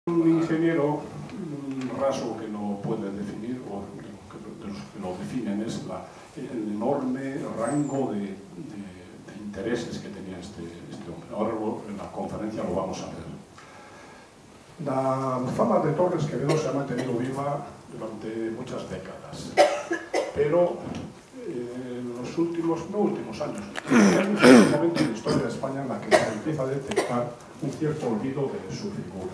Un ingeniero, un rasgo que lo puede definir, o de los que lo definen, es el enorme rango de intereses que tenía este hombre. Ahora en la conferencia lo vamos a ver. La fama de Torres Quevedo se ha mantenido viva durante muchas décadas, pero en los últimos años, hay un momento en la historia de España en la que se empieza a detectar un cierto olvido de su figura.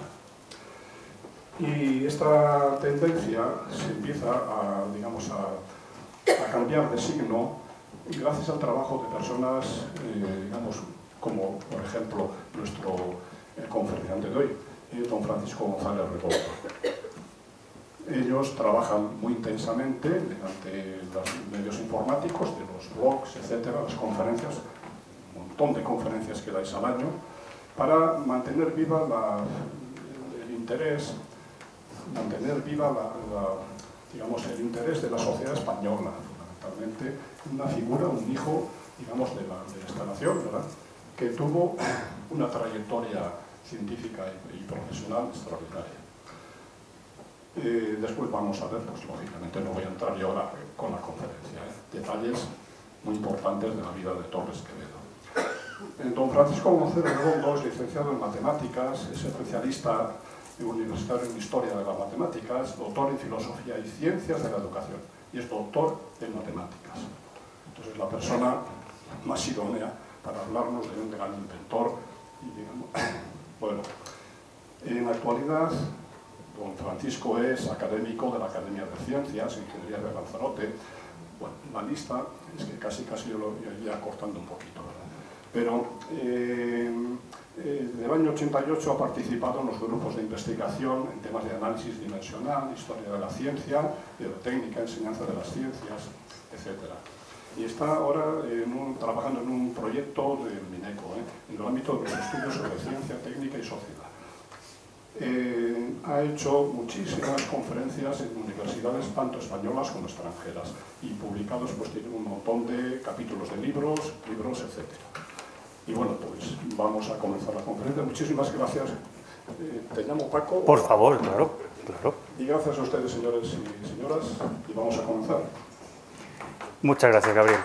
Y esta tendencia se empieza a cambiar de signo gracias al trabajo de personas, como por ejemplo nuestro conferenciante de hoy, don Francisco González Rebollo. Ellos trabajan muy intensamente mediante los medios informáticos, de los blogs, etcétera, las conferencias, un montón de conferencias que dais al año, para mantener viva el interés, el interés de la sociedad española, fundamentalmente una figura, un hijo, digamos, de la instalación, ¿verdad?, que tuvo una trayectoria científica y profesional extraordinaria. Después vamos a ver, pues lógicamente no voy a entrar yo ahora con la conferencia, detalles muy importantes de la vida de Torres Quevedo. Don Francisco González Rebollo es licenciado en matemáticas, es especialista universitario en Historia de las Matemáticas, doctor en Filosofía y Ciencias de la Educación, y es doctor en Matemáticas. Entonces, la persona más idónea para hablarnos de un gran inventor. Y, bueno, en la actualidad, don Francisco es académico de la Academia de Ciencias, Ingeniería de Lanzarote. Bueno, la lista es que casi yo lo iría cortando un poquito, ¿verdad? Pero desde el año 88 ha participado en los grupos de investigación en temas de análisis dimensional, historia de la ciencia, técnica, enseñanza de las ciencias, etc. Y está ahora trabajando en un proyecto del Mineco, en el ámbito de los estudios sobre ciencia, técnica y sociedad. Ha hecho muchísimas conferencias en universidades, tanto españolas como extranjeras, y publicados, pues tiene un montón de capítulos de libros, etc. Y bueno, pues vamos a comenzar la conferencia. Muchísimas gracias. Te llamo Paco. Por favor, claro, claro. Y gracias a ustedes, señores y señoras, y vamos a comenzar. Muchas gracias, Gabriel.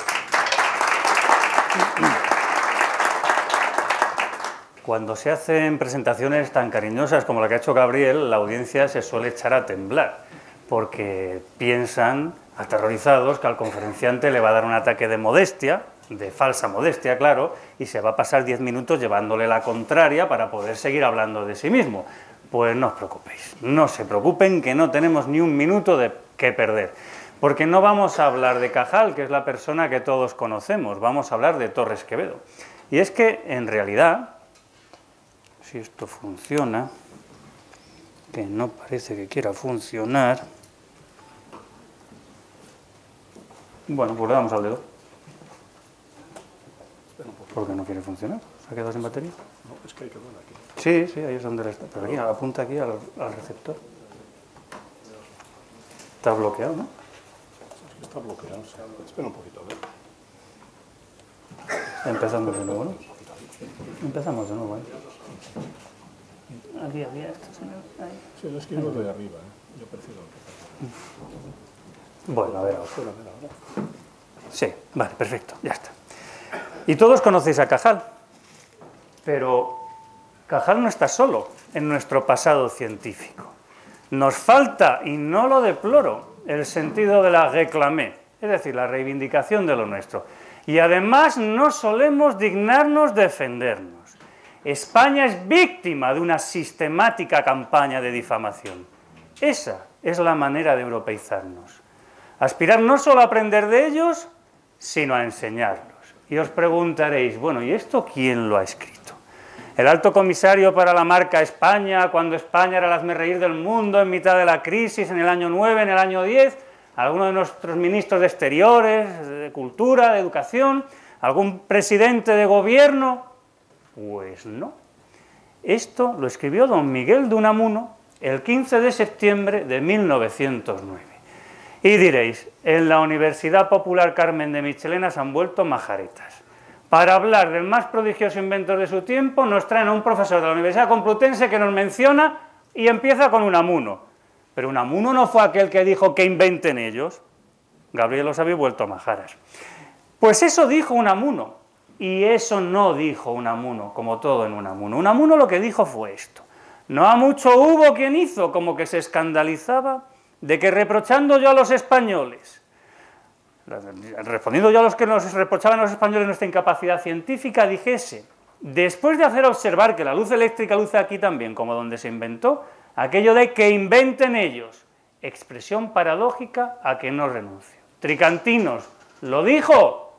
Cuando se hacen presentaciones tan cariñosas como la que ha hecho Gabriel, la audiencia se suele echar a temblar, porque piensan, aterrorizados, que al conferenciante le va a dar un ataque de modestia, de falsa modestia, claro, y se va a pasar 10 minutos llevándole la contraria para poder seguir hablando de sí mismo. Pues no os preocupéis, no se preocupen, que no tenemos ni un minuto que perder, porque no vamos a hablar de Cajal, que es la persona que todos conocemos, vamos a hablar de Torres Quevedo. Y es que, en realidad, si esto funciona, que no parece que quiera funcionar, bueno, pues le damos al dedo. ¿Por qué no quiere funcionar? ¿Se ha quedado sin batería? No, es que hay que darle aquí. Sí, ahí es donde está. Pero aquí, apunta aquí al receptor. Está bloqueado, ¿no? Es que está bloqueado. Espera un poquito, a ver. Empezamos de nuevo, ¿no? Empezamos de nuevo, ¿eh? Aquí había esto, señor. Ahí. Sí, es que yo lo doy arriba, Yo prefiero empezar. Bueno, a ver ahora. Sí, vale, perfecto, ya está. Y todos conocéis a Cajal, pero Cajal no está solo en nuestro pasado científico. Nos falta, y no lo deploro, el sentido de la réclamé, es decir, la reivindicación de lo nuestro. Y además no solemos dignarnos defendernos. España es víctima de una sistemática campaña de difamación. Esa es la manera de europeizarnos. Aspirar no solo a aprender de ellos, sino a enseñarlos. Y os preguntaréis, bueno, ¿y esto quién lo ha escrito? ¿El alto comisario para la marca España, cuando España era el hazmerreír del mundo en mitad de la crisis, en el año 9, en el año 10? ¿Alguno de nuestros ministros de Exteriores, de Cultura, de Educación? ¿Algún presidente de gobierno? Pues no. Esto lo escribió don Miguel de Unamuno el 15 de septiembre de 1909. Y diréis, en la Universidad Popular Carmen de Michelena se han vuelto majaretas. Para hablar del más prodigioso inventor de su tiempo, nos traen a un profesor de la Universidad Complutense que nos menciona Y empieza con Unamuno. Pero Unamuno no fue aquel que dijo que inventen ellos. Gabriel los había vuelto a majaras. Pues eso dijo Unamuno. Y eso no dijo Unamuno, como todo en Unamuno. Unamuno lo que dijo fue esto. No ha mucho hubo quien hizo como que se escandalizaba de que reprochando yo a los españoles, respondiendo yo a los que nos reprochaban a los españoles nuestra incapacidad científica, dijese, después de hacer observar que la luz eléctrica luce aquí también, como donde se inventó, aquello de que inventen ellos, expresión paradójica a que no renuncio. Tricantinos, ¿lo dijo?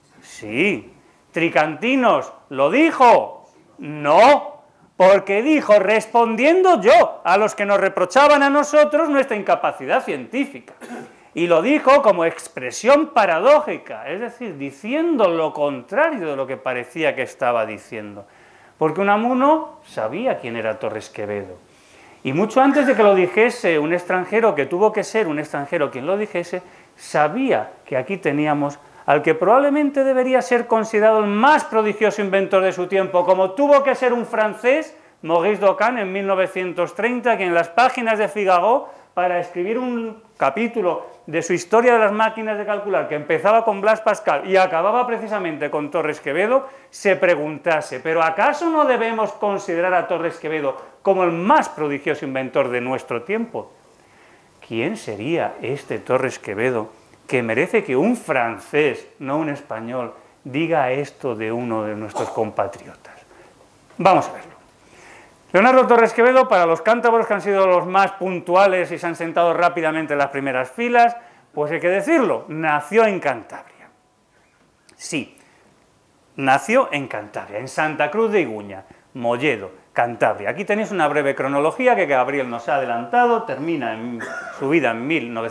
Sí. Tricantinos, ¿lo dijo? No, porque dijo, respondiendo yo a los que nos reprochaban a nosotros nuestra incapacidad científica. Y lo dijo como expresión paradójica, es decir, diciendo lo contrario de lo que parecía que estaba diciendo. Porque Unamuno sabía quién era Torres Quevedo. Y mucho antes de que lo dijese un extranjero, que tuvo que ser un extranjero quien lo dijese, sabía que aquí teníamos al que probablemente debería ser considerado el más prodigioso inventor de su tiempo, como tuvo que ser un francés, Maurice Docan, en 1930, que en las páginas de Figaro, para escribir un capítulo de su historia de las máquinas de calcular, que empezaba con Blaise Pascal y acababa precisamente con Torres Quevedo, se preguntase, ¿pero acaso no debemos considerar a Torres Quevedo como el más prodigioso inventor de nuestro tiempo? ¿Quién sería este Torres Quevedo que merece que un francés, no un español, diga esto de uno de nuestros compatriotas? Vamos a verlo. Leonardo Torres Quevedo, para los cántabros que han sido los más puntuales y se han sentado rápidamente en las primeras filas, pues hay que decirlo, nació en Cantabria. Sí, nació en Cantabria, en Santa Cruz de Iguña, Molledo, Cantabria. Aquí tenéis una breve cronología que Gabriel nos ha adelantado, termina en su vida en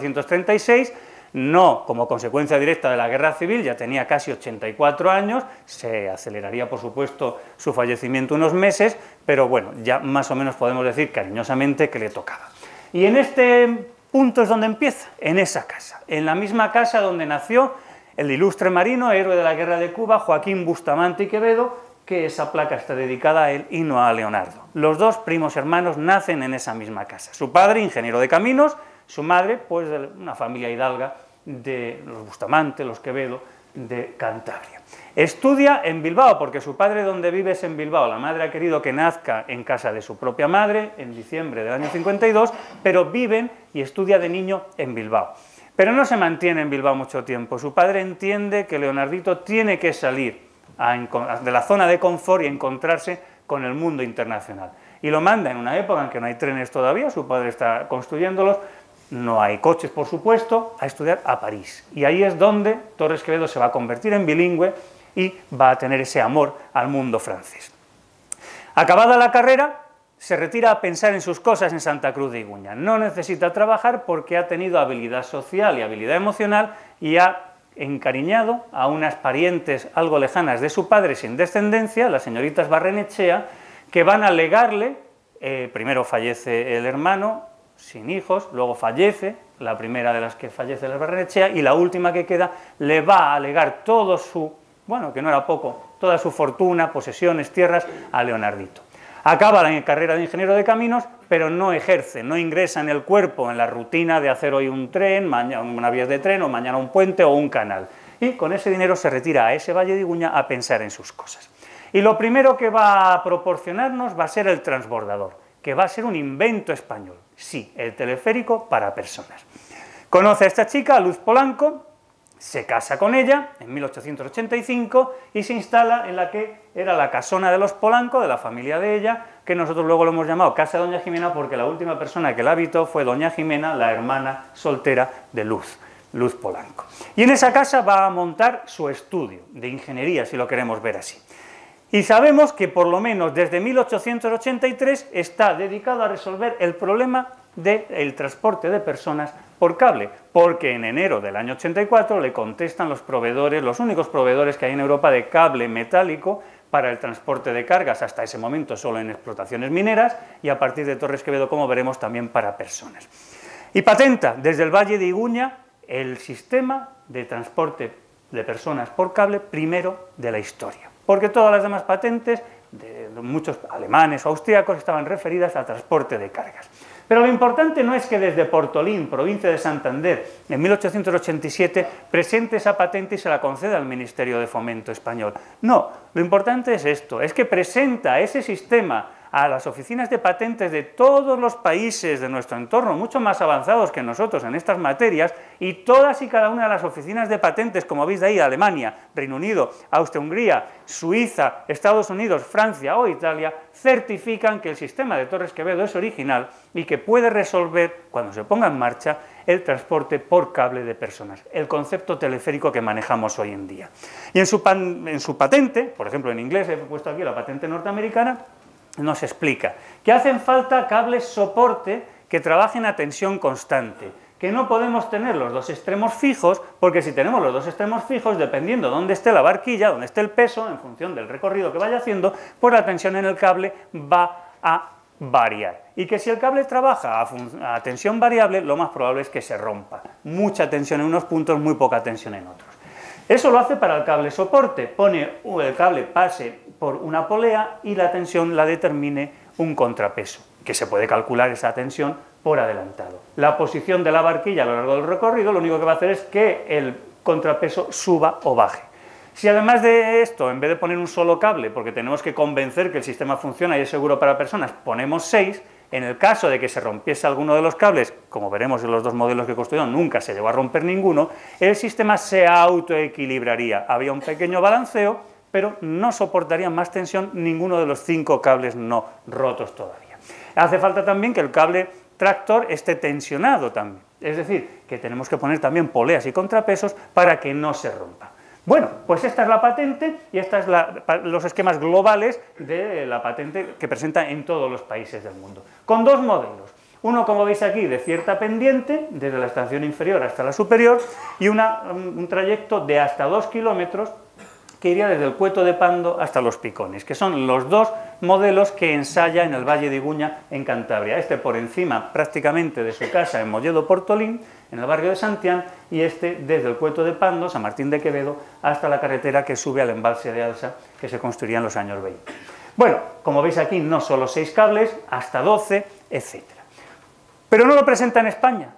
1936, no como consecuencia directa de la guerra civil, ya tenía casi 84 años, se aceleraría por supuesto su fallecimiento unos meses, pero bueno, ya más o menos podemos decir cariñosamente que le tocaba. Y en este punto es donde empieza, en esa casa, en la misma casa donde nació el ilustre marino, héroe de la guerra de Cuba, Joaquín Bustamante y Quevedo, que esa placa está dedicada a él y no a Leonardo. Los dos primos hermanos nacen en esa misma casa. Su padre, ingeniero de caminos, su madre, pues de una familia hidalga de los Bustamante, los Quevedo, de Cantabria. Estudia en Bilbao, porque su padre donde vive es en Bilbao. La madre ha querido que nazca en casa de su propia madre en diciembre del año 52, pero viven y estudia de niño en Bilbao. Pero no se mantiene en Bilbao mucho tiempo. Su padre entiende que Leonardito tiene que salir de la zona de confort y encontrarse con el mundo internacional. Y lo manda en una época en que no hay trenes todavía, su padre está construyéndolos, no hay coches, por supuesto, a estudiar a París. Y ahí es donde Torres Quevedo se va a convertir en bilingüe y va a tener ese amor al mundo francés. Acabada la carrera, se retira a pensar en sus cosas en Santa Cruz de Iguña. No necesita trabajar porque ha tenido habilidad social y habilidad emocional y ha encariñado a unas parientes algo lejanas de su padre sin descendencia, las señoritas Barrenechea, que van a legarle, primero fallece el hermano, sin hijos, luego fallece, la primera de las que fallece la Barrenechea, y la última que queda le va a legar todo su, bueno, que no era poco, toda su fortuna, posesiones, tierras, a Leonardito. Acaba la carrera de ingeniero de caminos, pero no ejerce, no ingresa en el cuerpo, en la rutina de hacer hoy un tren, mañana una vía de tren, o mañana un puente o un canal. Y con ese dinero se retira a ese Valle de Iguña a pensar en sus cosas. Y lo primero que va a proporcionarnos va a ser el transbordador, que va a ser un invento español. Sí, el teleférico para personas. Conoce a esta chica, a Luz Polanco, se casa con ella en 1885 y se instala en la que era la casona de los Polanco, de la familia de ella, que nosotros luego lo hemos llamado Casa de Doña Jimena porque la última persona que la habitó fue Doña Jimena, la hermana soltera de Luz, Luz Polanco. Y en esa casa va a montar su estudio de ingeniería, si lo queremos ver así. Y sabemos que por lo menos desde 1883 está dedicado a resolver el problema del transporte de personas por cable, porque en enero del año 84 le contestan los proveedores, los únicos proveedores que hay en Europa de cable metálico para el transporte de cargas, hasta ese momento solo en explotaciones mineras, y a partir de Torres Quevedo, como veremos, también para personas. Y patenta desde el Valle de Iguña el sistema de transporte de personas por cable primero de la historia, porque todas las demás patentes de muchos alemanes o austríacos estaban referidas al transporte de cargas. Pero lo importante no es que desde Portolín, provincia de Santander, en 1887, presente esa patente y se la conceda al Ministerio de Fomento español. No, lo importante es esto, es que presenta ese sistema a las oficinas de patentes de todos los países de nuestro entorno, mucho más avanzados que nosotros en estas materias, y todas y cada una de las oficinas de patentes, como veis de ahí, Alemania, Reino Unido, Austria-Hungría, Suiza, Estados Unidos, Francia o Italia, certifican que el sistema de Torres Quevedo es original y que puede resolver, cuando se ponga en marcha, el transporte por cable de personas, el concepto teleférico que manejamos hoy en día. Y en su patente, por ejemplo en inglés, he puesto aquí la patente norteamericana, nos explica que hacen falta cables soporte que trabajen a tensión constante, que no podemos tener los dos extremos fijos, porque si tenemos los dos extremos fijos, dependiendo de dónde esté la barquilla, dónde esté el peso, en función del recorrido que vaya haciendo, pues la tensión en el cable va a variar. Y que si el cable trabaja a tensión variable, lo más probable es que se rompa. Mucha tensión en unos puntos, muy poca tensión en otros. Eso lo hace para el cable soporte, pone el cable pase por una polea y la tensión la determine un contrapeso, que se puede calcular esa tensión por adelantado. La posición de la barquilla a lo largo del recorrido lo único que va a hacer es que el contrapeso suba o baje. Si además de esto, en vez de poner un solo cable, porque tenemos que convencer que el sistema funciona y es seguro para personas, ponemos 6, en el caso de que se rompiese alguno de los cables, como veremos en los dos modelos que construyeron, nunca se llegó a romper ninguno, el sistema se autoequilibraría. Había un pequeño balanceo, pero no soportaría más tensión ninguno de los 5 cables no rotos todavía. Hace falta también que el cable tractor esté tensionado también, es decir, que tenemos que poner también poleas y contrapesos para que no se rompa. Bueno, pues esta es la patente y estos son los esquemas globales de la patente que presenta en todos los países del mundo, con dos modelos. Uno, como veis aquí, de cierta pendiente, desde la estación inferior hasta la superior, y un trayecto de hasta 2 kilómetros que iría desde el Cueto de Pando hasta Los Picones, que son los dos modelos que ensaya en el Valle de Iguña, en Cantabria. Este por encima prácticamente de su casa en Molledo Portolín, en el barrio de Santián, y este desde el Cueto de Pando, San Martín de Quevedo, hasta la carretera que sube al embalse de Alsa, que se construiría en los años 20. Bueno, como veis aquí, no solo 6 cables, hasta 12, etc. Pero no lo presenta en España.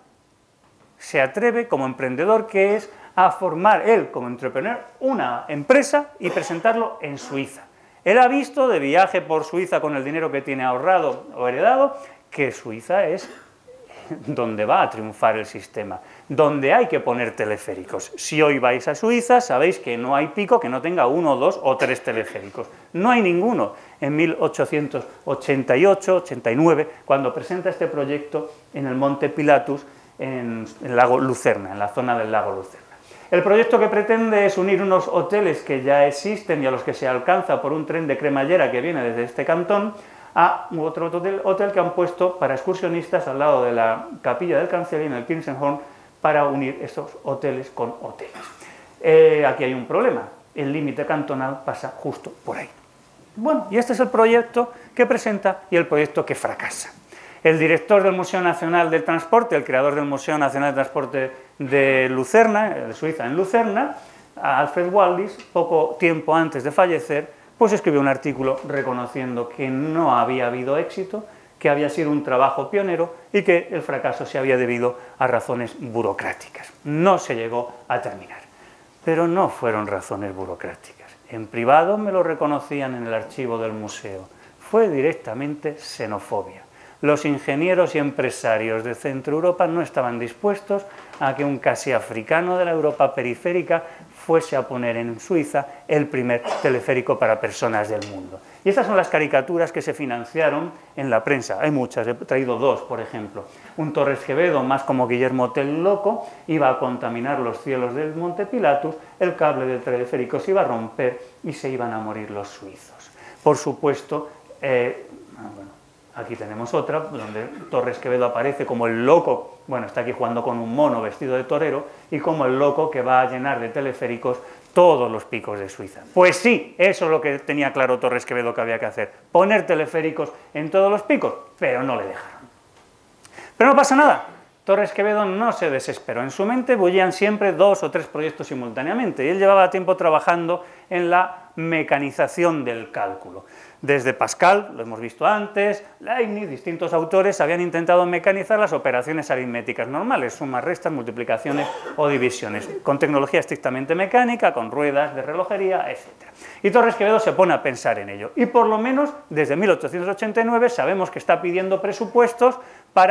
Se atreve, como emprendedor que es, a formar él, como entrepreneur, una empresa y presentarlo en Suiza. Él ha visto de viaje por Suiza con el dinero que tiene ahorrado o heredado, que Suiza es donde va a triunfar el sistema, donde hay que poner teleféricos. Si hoy vais a Suiza, sabéis que no hay pico que no tenga 1, 2 o 3 teleféricos. No hay ninguno. En 1888-89, cuando presenta este proyecto en el Monte Pilatus, en el lago Lucerna, en la zona del lago Lucerna. El proyecto que pretende es unir unos hoteles que ya existen y a los que se alcanza por un tren de cremallera que viene desde este cantón, a otro hotel que han puesto para excursionistas al lado de la capilla del Canciller en el Kinsenhorn para unir esos hoteles con hoteles. Aquí hay un problema, el límite cantonal pasa justo por ahí. Bueno, y este es el proyecto que presenta y el proyecto que fracasa. El director del Museo Nacional del Transporte, el creador del Museo Nacional de Transporte de Lucerna, de Suiza en Lucerna, Alfred Waldis, poco tiempo antes de fallecer, pues escribió un artículo reconociendo que no había habido éxito, que había sido un trabajo pionero y que el fracaso se había debido a razones burocráticas. No se llegó a terminar. Pero no fueron razones burocráticas. En privado me lo reconocían en el archivo del museo. Fue directamente xenofobia. Los ingenieros y empresarios de Centro Europa no estaban dispuestos a que un casi africano de la Europa periférica fuese a poner en Suiza el primer teleférico para personas del mundo. Y estas son las caricaturas que se financiaron en la prensa. Hay muchas, he traído 2, por ejemplo. Un Torres Quevedo, más como Guillermo Tell loco, iba a contaminar los cielos del Monte Pilatus, el cable del teleférico se iba a romper y se iban a morir los suizos. Por supuesto, aquí tenemos otra, donde Torres Quevedo aparece como el loco, bueno, está aquí jugando con un mono vestido de torero, y como el loco que va a llenar de teleféricos todos los picos de Suiza. Pues sí, eso es lo que tenía claro Torres Quevedo que había que hacer, poner teleféricos en todos los picos, pero no le dejaron. Pero no pasa nada, Torres Quevedo no se desesperó, en su mente bullían siempre 2 o 3 proyectos simultáneamente, y él llevaba tiempo trabajando en la mecanización del cálculo. Desde Pascal, lo hemos visto antes, Leibniz, distintos autores habían intentado mecanizar las operaciones aritméticas normales, sumas, restas, multiplicaciones o divisiones, con tecnología estrictamente mecánica, con ruedas de relojería, etc. Y Torres Quevedo se pone a pensar en ello. Y por lo menos desde 1889 sabemos que está pidiendo presupuestos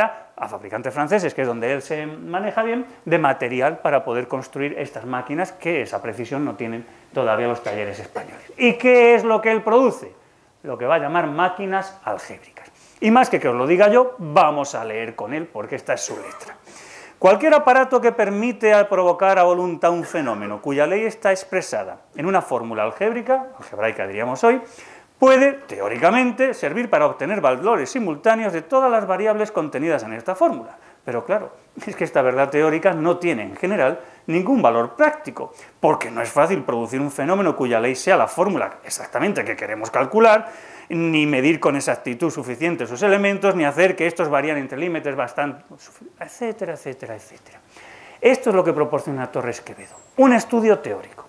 a fabricantes franceses, que es donde él se maneja bien, de material para poder construir estas máquinas que esa precisión no tienen todavía los talleres españoles. ¿Y qué es lo que él produce? Lo que va a llamar máquinas algébricas. Y más que os lo diga yo, vamos a leer con él, porque esta es su letra. Cualquier aparato que permite provocar a voluntad un fenómeno cuya ley está expresada en una fórmula algebraica diríamos hoy, puede, teóricamente, servir para obtener valores simultáneos de todas las variables contenidas en esta fórmula. Pero claro, es que esta verdad teórica no tiene, en general, ningún valor práctico, porque no es fácil producir un fenómeno cuya ley sea la fórmula exactamente que queremos calcular, ni medir con exactitud suficiente sus elementos, ni hacer que estos varíen entre límites bastante, etcétera, etcétera, etcétera. Esto es lo que proporciona Torres Quevedo, un estudio teórico.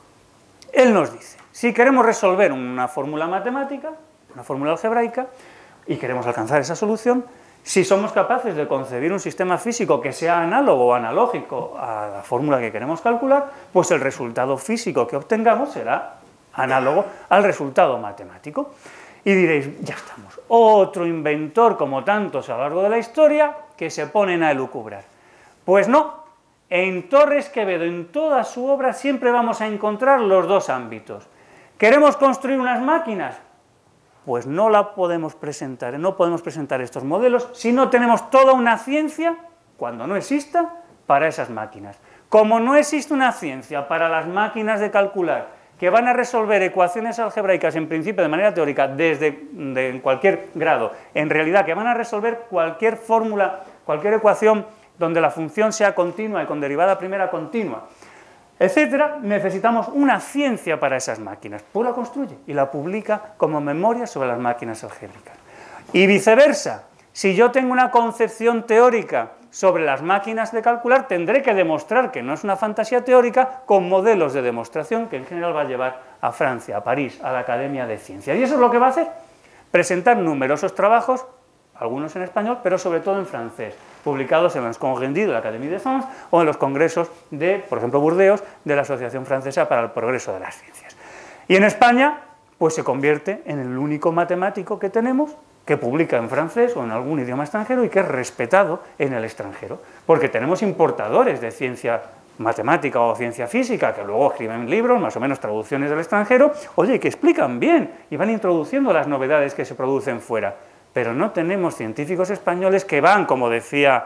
Él nos dice, si queremos resolver una fórmula matemática, una fórmula algebraica, y queremos alcanzar esa solución, si somos capaces de concebir un sistema físico que sea análogo o analógico a la fórmula que queremos calcular, pues el resultado físico que obtengamos será análogo al resultado matemático. Y diréis, ya estamos, otro inventor como tantos a lo largo de la historia que se ponen a elucubrar. Pues no, en Torres Quevedo, en toda su obra, siempre vamos a encontrar los dos ámbitos. ¿Queremos construir unas máquinas? Pues no la podemos presentar, no podemos presentar estos modelos si no tenemos toda una ciencia, cuando no exista, para esas máquinas. Como no existe una ciencia para las máquinas de calcular que van a resolver ecuaciones algebraicas en principio de manera teórica en cualquier grado, en realidad que van a resolver cualquier fórmula, cualquier ecuación donde la función sea continua y con derivada primera continua, etcétera, necesitamos una ciencia para esas máquinas. Pues la construye y la publica como memoria sobre las máquinas algébricas. Y viceversa, si yo tengo una concepción teórica sobre las máquinas de calcular, tendré que demostrar que no es una fantasía teórica con modelos de demostración que en general va a llevar a Francia, a París, a la Academia de Ciencias. Y eso es lo que va a hacer, presentar numerosos trabajos, algunos en español, pero sobre todo en francés, publicados en los Congrès de la Académie des Sciences o en los congresos de, por ejemplo, Burdeos, de la Asociación Francesa para el Progreso de las Ciencias. Y en España, pues se convierte en el único matemático que tenemos que publica en francés o en algún idioma extranjero y que es respetado en el extranjero, porque tenemos importadores de ciencia matemática o ciencia física que luego escriben libros, más o menos traducciones del extranjero, oye, que explican bien y van introduciendo las novedades que se producen fuera. Pero no tenemos científicos españoles que van, como decía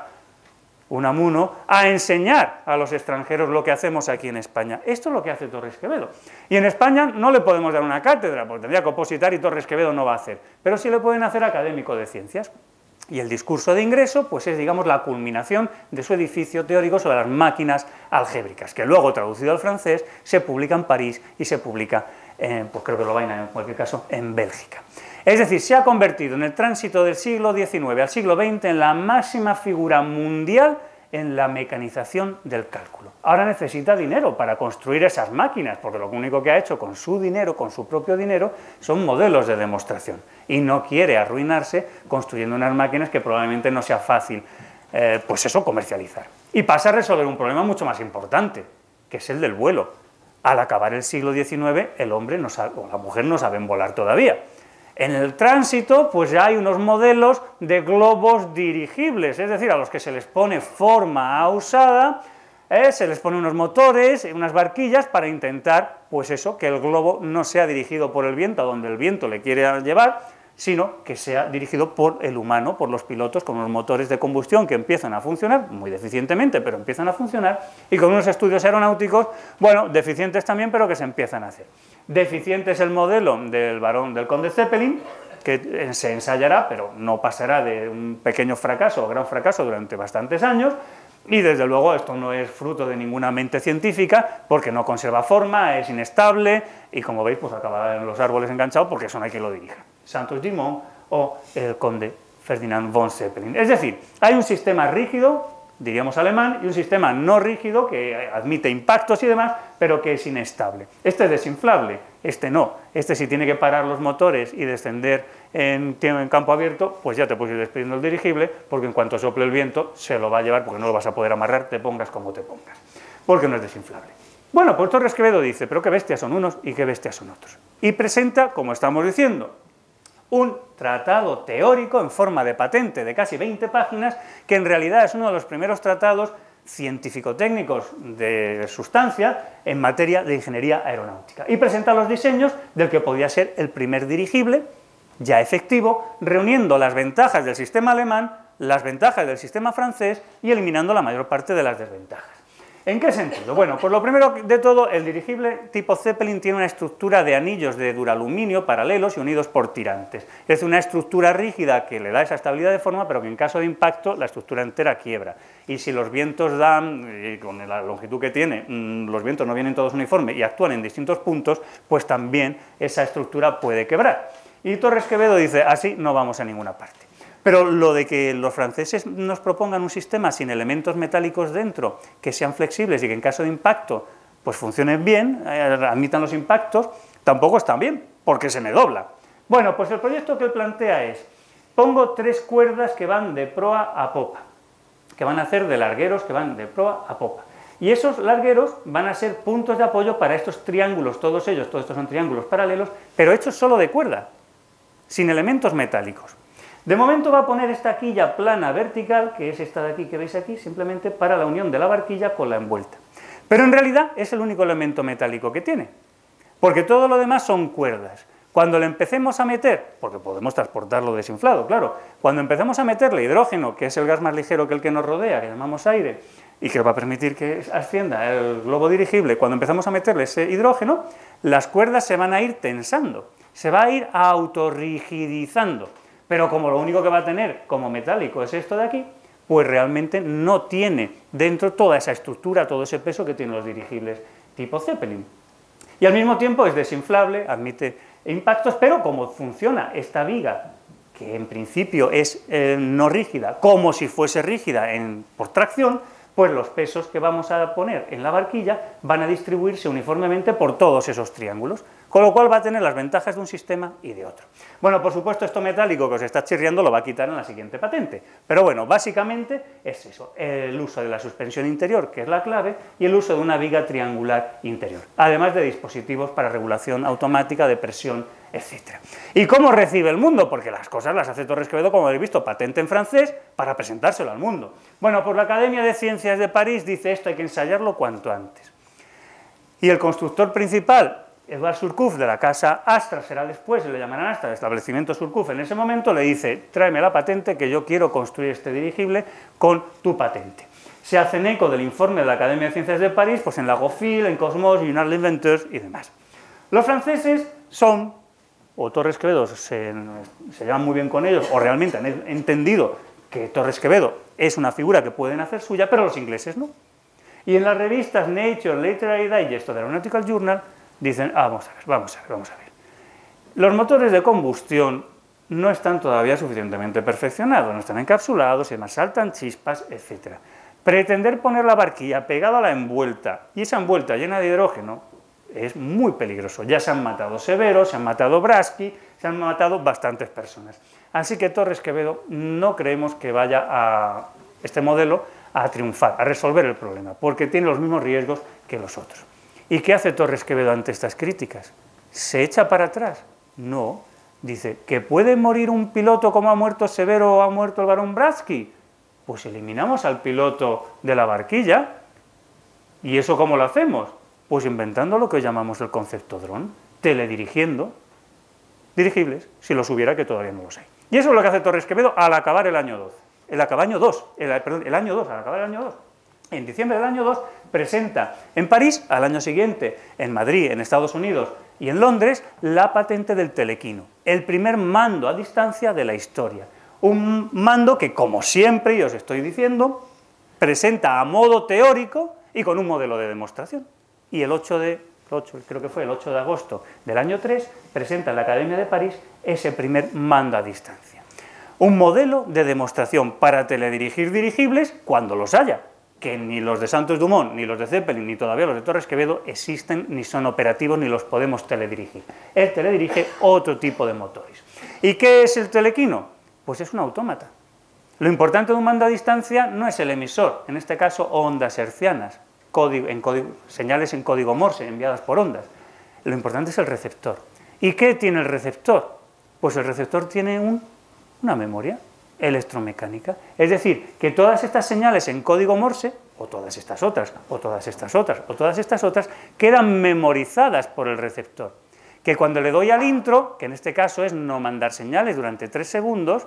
Unamuno, a enseñar a los extranjeros lo que hacemos aquí en España. Esto es lo que hace Torres Quevedo. Y en España no le podemos dar una cátedra, porque tendría que opositar y Torres Quevedo no va a hacer. Pero sí le pueden hacer académico de ciencias. Y el discurso de ingreso pues es, digamos, la culminación de su edificio teórico sobre las máquinas algébricas, que luego, traducido al francés, se publica en París y se publica, pues creo que lo vaina en cualquier caso, en Bélgica. Es decir, se ha convertido en el tránsito del siglo XIX al siglo XX en la máxima figura mundial en la mecanización del cálculo. Ahora necesita dinero para construir esas máquinas, porque lo único que ha hecho con su dinero, con su propio dinero, son modelos de demostración. Y no quiere arruinarse construyendo unas máquinas que probablemente no sea fácil, pues eso, comercializar. Y pasa a resolver un problema mucho más importante, que es el del vuelo. Al acabar el siglo XIX, el hombre o la mujer no saben volar todavía. En el tránsito, pues ya hay unos modelos de globos dirigibles, es decir, a los que se les pone forma ausada, se les pone unos motores, unas barquillas para intentar, pues eso, que el globo no sea dirigido por el viento a donde el viento le quiere llevar, sino que sea dirigido por el humano, por los pilotos, con unos motores de combustión que empiezan a funcionar, muy deficientemente, pero empiezan a funcionar, y con unos estudios aeronáuticos, bueno, deficientes también, pero que se empiezan a hacer. Deficiente es el modelo del conde Zeppelin, que se ensayará, pero no pasará de un pequeño fracaso o gran fracaso durante bastantes años, y desde luego esto no es fruto de ninguna mente científica, porque no conserva forma, es inestable, y como veis, pues acaba en los árboles enganchado, porque eso no hay quien lo dirija. Santos-Dumont o el conde Ferdinand von Zeppelin. Es decir, hay un sistema rígido diríamos alemán, y un sistema no rígido que admite impactos y demás, pero que es inestable. Este es desinflable, este no. Este si tiene que parar los motores y descender en campo abierto, pues ya te puedes ir despidiendo el dirigible, porque en cuanto sople el viento se lo va a llevar, porque no lo vas a poder amarrar, te pongas como te pongas, porque no es desinflable. Bueno, pues Torres Quevedo dice, pero qué bestias son unos y qué bestias son otros. Y presenta, como estamos diciendo, un tratado teórico en forma de patente de casi 20 páginas, que en realidad es uno de los primeros tratados científico-técnicos de sustancia en materia de ingeniería aeronáutica. Y presenta los diseños del que podía ser el primer dirigible, ya efectivo, reuniendo las ventajas del sistema alemán, las ventajas del sistema francés y eliminando la mayor parte de las desventajas. ¿En qué sentido? Bueno, pues lo primero de todo, el dirigible tipo Zeppelin tiene una estructura de anillos de duraluminio paralelos y unidos por tirantes. Es una estructura rígida que le da esa estabilidad de forma, pero que en caso de impacto la estructura entera quiebra. Y si los vientos dan, con la longitud que tiene, los vientos no vienen todos uniformes y actúan en distintos puntos, pues también esa estructura puede quebrar. Y Torres Quevedo dice, así no vamos a ninguna parte. Pero lo de que los franceses nos propongan un sistema sin elementos metálicos dentro, que sean flexibles y que en caso de impacto pues funcionen bien, admitan los impactos, tampoco está bien, porque se me dobla. Bueno, pues el proyecto que él plantea es, pongo 3 cuerdas que van de proa a popa, que van a hacer de largueros que van de proa a popa. Y esos largueros van a ser puntos de apoyo para estos triángulos, todos estos son triángulos paralelos, pero hechos solo de cuerda, sin elementos metálicos. De momento va a poner esta quilla plana vertical, que es esta de aquí que veis aquí, simplemente para la unión de la barquilla con la envuelta. Pero en realidad es el único elemento metálico que tiene, porque todo lo demás son cuerdas. Cuando le empecemos a meter, porque podemos transportarlo desinflado, claro, cuando empecemos a meterle hidrógeno, que es el gas más ligero que el que nos rodea, que llamamos aire, y que va a permitir que ascienda el globo dirigible, cuando empezamos a meterle ese hidrógeno, las cuerdas se van a ir tensando, se va a ir autorrigidizando. Pero como lo único que va a tener como metálico es esto de aquí, pues realmente no tiene dentro toda esa estructura, todo ese peso que tienen los dirigibles tipo Zeppelin. Y al mismo tiempo es desinflable, admite impactos, pero como funciona esta viga, que en principio es no rígida, como si fuese rígida por tracción, pues los pesos que vamos a poner en la barquilla van a distribuirse uniformemente por todos esos triángulos, con lo cual va a tener las ventajas de un sistema y de otro. Bueno, por supuesto, esto metálico que os está chirriando lo va a quitar en la siguiente patente, pero bueno, básicamente es eso, el uso de la suspensión interior, que es la clave, y el uso de una viga triangular interior, además de dispositivos para regulación automática de presión, etc. ¿Y cómo recibe el mundo? Porque las cosas las hace Torres Quevedo, como habéis visto, patente en francés, para presentárselo al mundo. Bueno, pues la Academia de Ciencias de París dice esto, hay que ensayarlo cuanto antes. Y el constructor principal, Edouard Surcouf, de la casa Astra, será después, le llamarán Astra, el establecimiento Surcouf, en ese momento le dice, tráeme la patente que yo quiero construir este dirigible con tu patente. Se hacen eco del informe de la Academia de Ciencias de París, pues en la GOFIL, en Cosmos, Journal d'Inventeurs y demás. Los franceses son, o Torres Quevedo se llevan muy bien con ellos, o realmente han entendido que Torres Quevedo es una figura que pueden hacer suya, pero los ingleses no. Y en las revistas Nature, Literary Digest o The Aeronautical Journal dicen, vamos a ver. Los motores de combustión no están todavía suficientemente perfeccionados, no están encapsulados, y además saltan chispas, etc. Pretender poner la barquilla pegada a la envuelta y esa envuelta llena de hidrógeno es muy peligroso. Ya se han matado Severo, se han matado Braski, se han matado bastantes personas. Así que Torres Quevedo no creemos que vaya a este modelo a triunfar, a resolver el problema, porque tiene los mismos riesgos que los otros. ¿Y qué hace Torres Quevedo ante estas críticas? ¿Se echa para atrás? No. Dice, ¿que puede morir un piloto como ha muerto Severo o ha muerto el barón Braski? Pues eliminamos al piloto de la barquilla. ¿Y eso cómo lo hacemos? Pues inventando lo que llamamos el concepto dron, teledirigiendo dirigibles, si los hubiera, que todavía no los hay. Y eso es lo que hace Torres Quevedo al acabar el año 12. El año 2, al acabar el año 2. En diciembre del año 2 presenta en París, al año siguiente en Madrid, en Estados Unidos y en Londres, la patente del telequino, el primer mando a distancia de la historia. Un mando que, como siempre, y os estoy diciendo, presenta a modo teórico y con un modelo de demostración. Y el 8 de agosto del año 3, presenta en la Academia de París ese primer mando a distancia. un modelo de demostración para teledirigir dirigibles cuando los haya, que ni los de Santos Dumont, ni los de Zeppelin, ni todavía los de Torres Quevedo existen, ni son operativos, ni los podemos teledirigir. Él teledirige otro tipo de motores. ¿Y qué es el telequino? Pues es un autómata. Lo importante de un mando a distancia no es el emisor, en este caso ondas hertzianas, señales en código Morse enviadas por ondas. Lo importante es el receptor. ¿Y qué tiene el receptor? Pues el receptor tiene una memoria electromecánica. Es decir, que todas estas señales en código Morse, o todas estas otras, o todas estas otras, o todas estas otras, quedan memorizadas por el receptor. Que cuando le doy al intro, que en este caso es no mandar señales durante 3 segundos,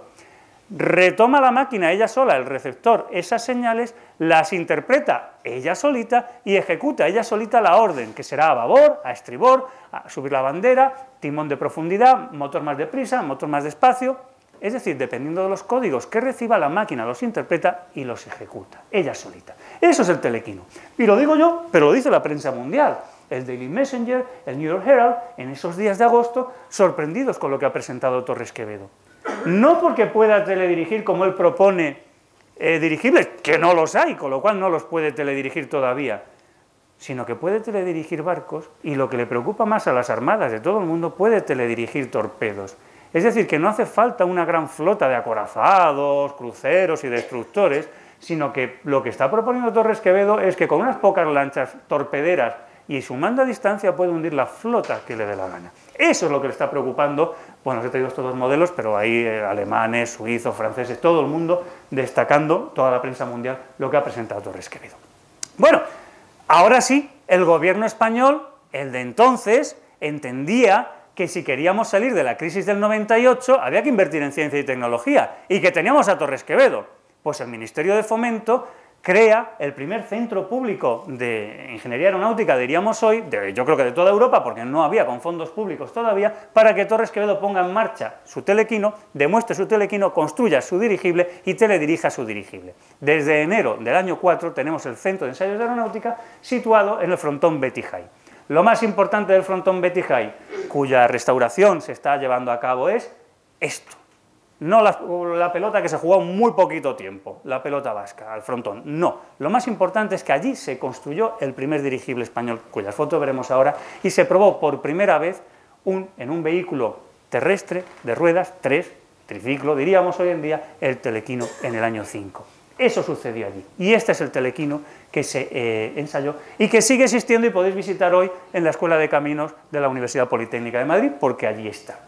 retoma la máquina ella sola, el receptor, esas señales, las interpreta ella solita y ejecuta ella solita la orden, que será a babor, a estribor, a subir la bandera, timón de profundidad, motor más deprisa, motor más despacio. Es decir, dependiendo de los códigos que reciba, la máquina los interpreta y los ejecuta, ella solita. Eso es el telequino. Y lo digo yo, pero lo dice la prensa mundial. El Daily Messenger, el New York Herald, en esos días de agosto, sorprendidos con lo que ha presentado Torres Quevedo. No porque pueda teledirigir como él propone dirigibles, que no los hay, con lo cual no los puede teledirigir todavía, sino que puede teledirigir barcos y lo que le preocupa más a las armadas de todo el mundo, puede teledirigir torpedos. Es decir, que no hace falta una gran flota de acorazados, cruceros y destructores, sino que lo que está proponiendo Torres Quevedo es que con unas pocas lanchas torpederas y su mando a distancia puede hundir la flota que le dé la gana. Eso es lo que le está preocupando. Bueno, os he traído estos dos modelos, pero ahí alemanes, suizos, franceses, todo el mundo destacando, toda la prensa mundial, lo que ha presentado Torres Quevedo. Bueno, ahora sí, el gobierno español, el de entonces, entendía que si queríamos salir de la crisis del 98 había que invertir en ciencia y tecnología y que teníamos a Torres Quevedo. Pues el Ministerio de Fomento crea el primer centro público de ingeniería aeronáutica, diríamos hoy, yo creo que de toda Europa, porque no había con fondos públicos todavía, para que Torres Quevedo ponga en marcha su telequino, demuestre su telequino, construya su dirigible y teledirija su dirigible. Desde enero del año 4 tenemos el Centro de Ensayos de Aeronáutica situado en el frontón Betty High. Lo más importante del frontón Betty High, cuya restauración se está llevando a cabo, es esto. No la pelota que se jugó muy poquito tiempo, la pelota vasca, al frontón, no. Lo más importante es que allí se construyó el primer dirigible español, cuyas fotos veremos ahora, y se probó por primera vez en un vehículo terrestre de ruedas, 3, triciclo, diríamos hoy en día, el telequino en el año 5. Eso sucedió allí. Y este es el telequino que se ensayó y que sigue existiendo y podéis visitar hoy en la Escuela de Caminos de la Universidad Politécnica de Madrid, porque allí está,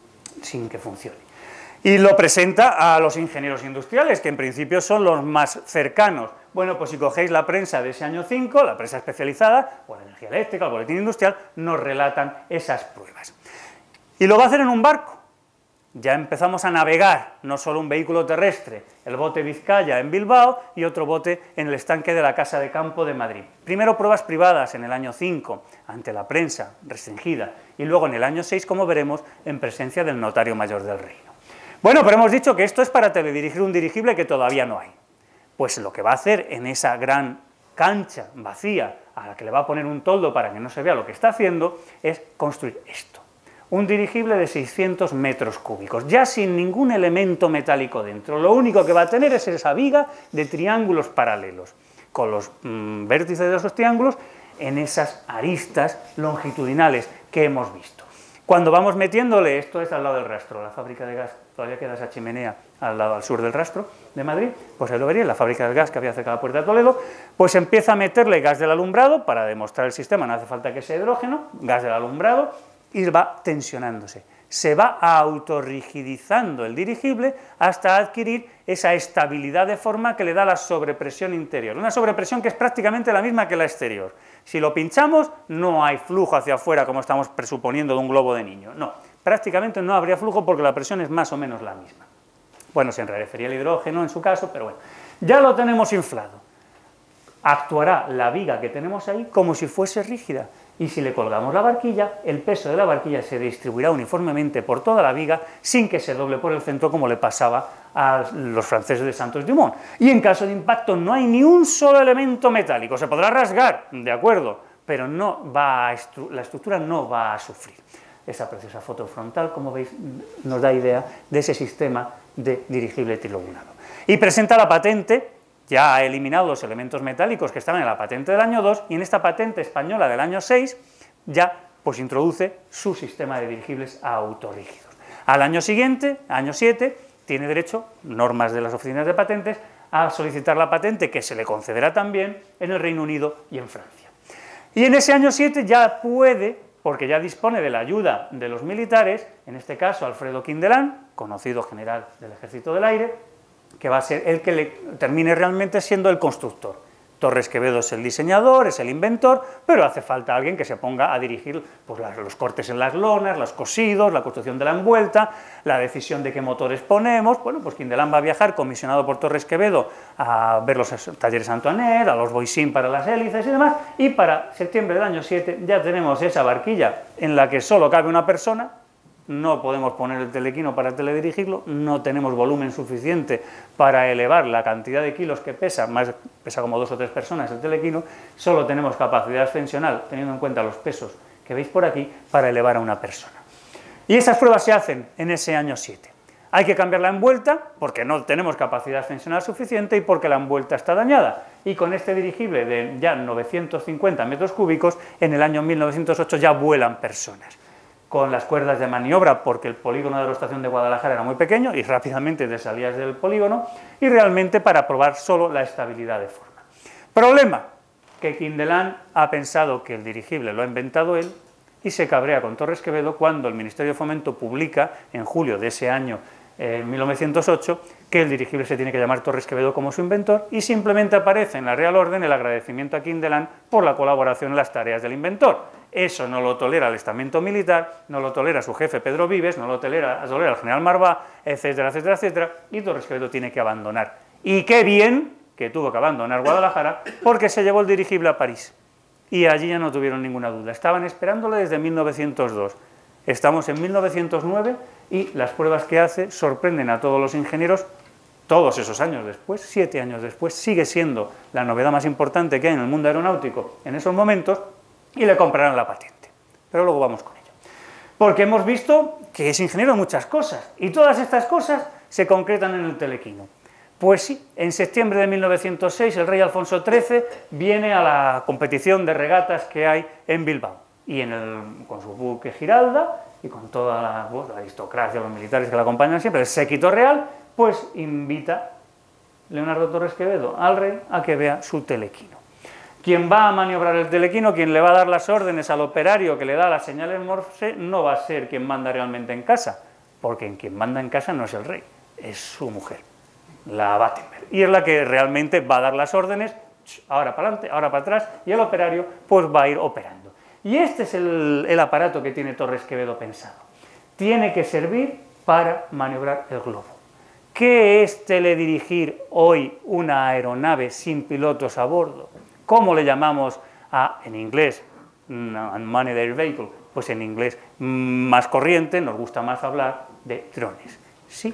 sin que funcione. Y lo presenta a los ingenieros industriales, que en principio son los más cercanos. Bueno, pues si cogéis la prensa de ese año 5, la prensa especializada, o la energía eléctrica, el boletín industrial, nos relatan esas pruebas. Y lo va a hacer en un barco. Ya empezamos a navegar, no solo un vehículo terrestre, el bote Vizcaya en Bilbao y otro bote en el estanque de la Casa de Campo de Madrid. Primero pruebas privadas en el año 5, ante la prensa restringida, y luego en el año 6, como veremos, en presencia del notario mayor del reino. Bueno, pero hemos dicho que esto es para teledirigir un dirigible que todavía no hay. Pues lo que va a hacer en esa gran cancha vacía, a la que le va a poner un toldo para que no se vea lo que está haciendo, es construir esto. Un dirigible de 600 metros cúbicos, ya sin ningún elemento metálico dentro. Lo único que va a tener es esa viga de triángulos paralelos, con los vértices de esos triángulos en esas aristas longitudinales que hemos visto. Cuando vamos metiéndole, esto es al lado del rastro, la fábrica de gas, todavía queda esa chimenea al sur del rastro de Madrid, pues ahí lo vería, la fábrica de gas que había cerca de la Puerta de Toledo, pues empieza a meterle gas del alumbrado para demostrar el sistema, no hace falta que sea hidrógeno, gas del alumbrado, y va tensionándose. Se va autorrigidizando el dirigible hasta adquirir esa estabilidad de forma que le da la sobrepresión interior, una sobrepresión que es prácticamente la misma que la exterior. Si lo pinchamos, no hay flujo hacia afuera, como estamos presuponiendo de un globo de niño. No, prácticamente no habría flujo porque la presión es más o menos la misma. Bueno, se enrarecería el hidrógeno en su caso, pero bueno, ya lo tenemos inflado. Actuará la viga que tenemos ahí como si fuese rígida. Y si le colgamos la barquilla, el peso de la barquilla se distribuirá uniformemente por toda la viga sin que se doble por el centro como le pasaba a los franceses de Santos Dumont. Y en caso de impacto no hay ni un solo elemento metálico. Se podrá rasgar, de acuerdo, pero no va la estructura no va a sufrir. esa preciosa foto frontal, como veis, nos da idea de ese sistema de dirigible trilobulado. Y presenta la patente, ya ha eliminado los elementos metálicos que estaban en la patente del año 2, y en esta patente española del año 6 ya pues introduce su sistema de dirigibles autorrígidos. Al año siguiente, año 7, tiene derecho, normas de las oficinas de patentes, a solicitar la patente, que se le concederá también en el Reino Unido y en Francia. Y en ese año 7 ya puede, porque ya dispone de la ayuda de los militares, en este caso Alfredo Quindelán, conocido general del Ejército del Aire, que va a ser el que le termine realmente siendo el constructor. Torres Quevedo es el diseñador, es el inventor, pero hace falta alguien que se ponga a dirigir pues, los cortes en las lonas, los cosidos, la construcción de la envuelta, la decisión de qué motores ponemos. Bueno, pues Quindelán va a viajar, comisionado por Torres Quevedo, a ver los talleres Antoinette, a los Voisin para las hélices y demás, y para septiembre del año 7 ya tenemos esa barquilla en la que solo cabe una persona. No podemos poner el telequino para teledirigirlo, no tenemos volumen suficiente para elevar la cantidad de kilos que pesa, pesa como 2 o 3 personas el telequino, solo tenemos capacidad ascensional, teniendo en cuenta los pesos que veis por aquí, para elevar a una persona. Y esas pruebas se hacen en ese año 7. Hay que cambiar la envuelta, porque no tenemos capacidad ascensional suficiente y porque la envuelta está dañada. Y con este dirigible de ya 950 metros cúbicos, en el año 1908 ya vuelan personas. Con las cuerdas de maniobra, porque el polígono de aeroestación de Guadalajara era muy pequeño y rápidamente te salías del polígono, y realmente para probar solo la estabilidad de forma. Problema, que Quindelán ha pensado que el dirigible lo ha inventado él y se cabrea con Torres Quevedo cuando el Ministerio de Fomento publica en julio de ese año, 1908, que el dirigible se tiene que llamar Torres Quevedo como su inventor, y simplemente aparece en la Real Orden el agradecimiento a Quindelán por la colaboración en las tareas del inventor. Eso no lo tolera el estamento militar, no lo tolera su jefe Pedro Vives, no lo tolera el general Marvá, etcétera, etcétera, etcétera, y Torres Quevedo tiene que abandonar. Y qué bien que tuvo que abandonar Guadalajara, porque se llevó el dirigible a París. Y allí ya no tuvieron ninguna duda. Estaban esperándole desde 1902. Estamos en 1909 y las pruebas que hace sorprenden a todos los ingenieros. Todos esos años después, 7 años después, sigue siendo la novedad más importante que hay en el mundo aeronáutico en esos momentos, y le comprarán la patente. Pero luego vamos con ello. Porque hemos visto que es ingeniero de muchas cosas, y todas estas cosas se concretan en el telequino. Pues sí, en septiembre de 1906 el rey Alfonso XIII viene a la competición de regatas que hay en Bilbao, y con su buque Giralda y con toda la aristocracia, los militares que la acompañan siempre, el séquito real, pues invita Leonardo Torres Quevedo al rey a que vea su telequino. Quien va a maniobrar el telequino, quien le va a dar las órdenes al operario que le da las señales Morse, no va a ser quien manda realmente en casa, porque quien manda en casa no es el rey, es su mujer, la Battenberg, y es la que realmente va a dar las órdenes, ahora para adelante, ahora para atrás, y el operario pues va a ir operando. Y este es el aparato que tiene Torres Quevedo pensado. Tiene que servir para maniobrar el globo. ¿Qué es teledirigir hoy una aeronave sin pilotos a bordo? ¿Cómo le llamamos en inglés, unmanned air vehicle? Pues en inglés más corriente nos gusta más hablar de drones. Sí,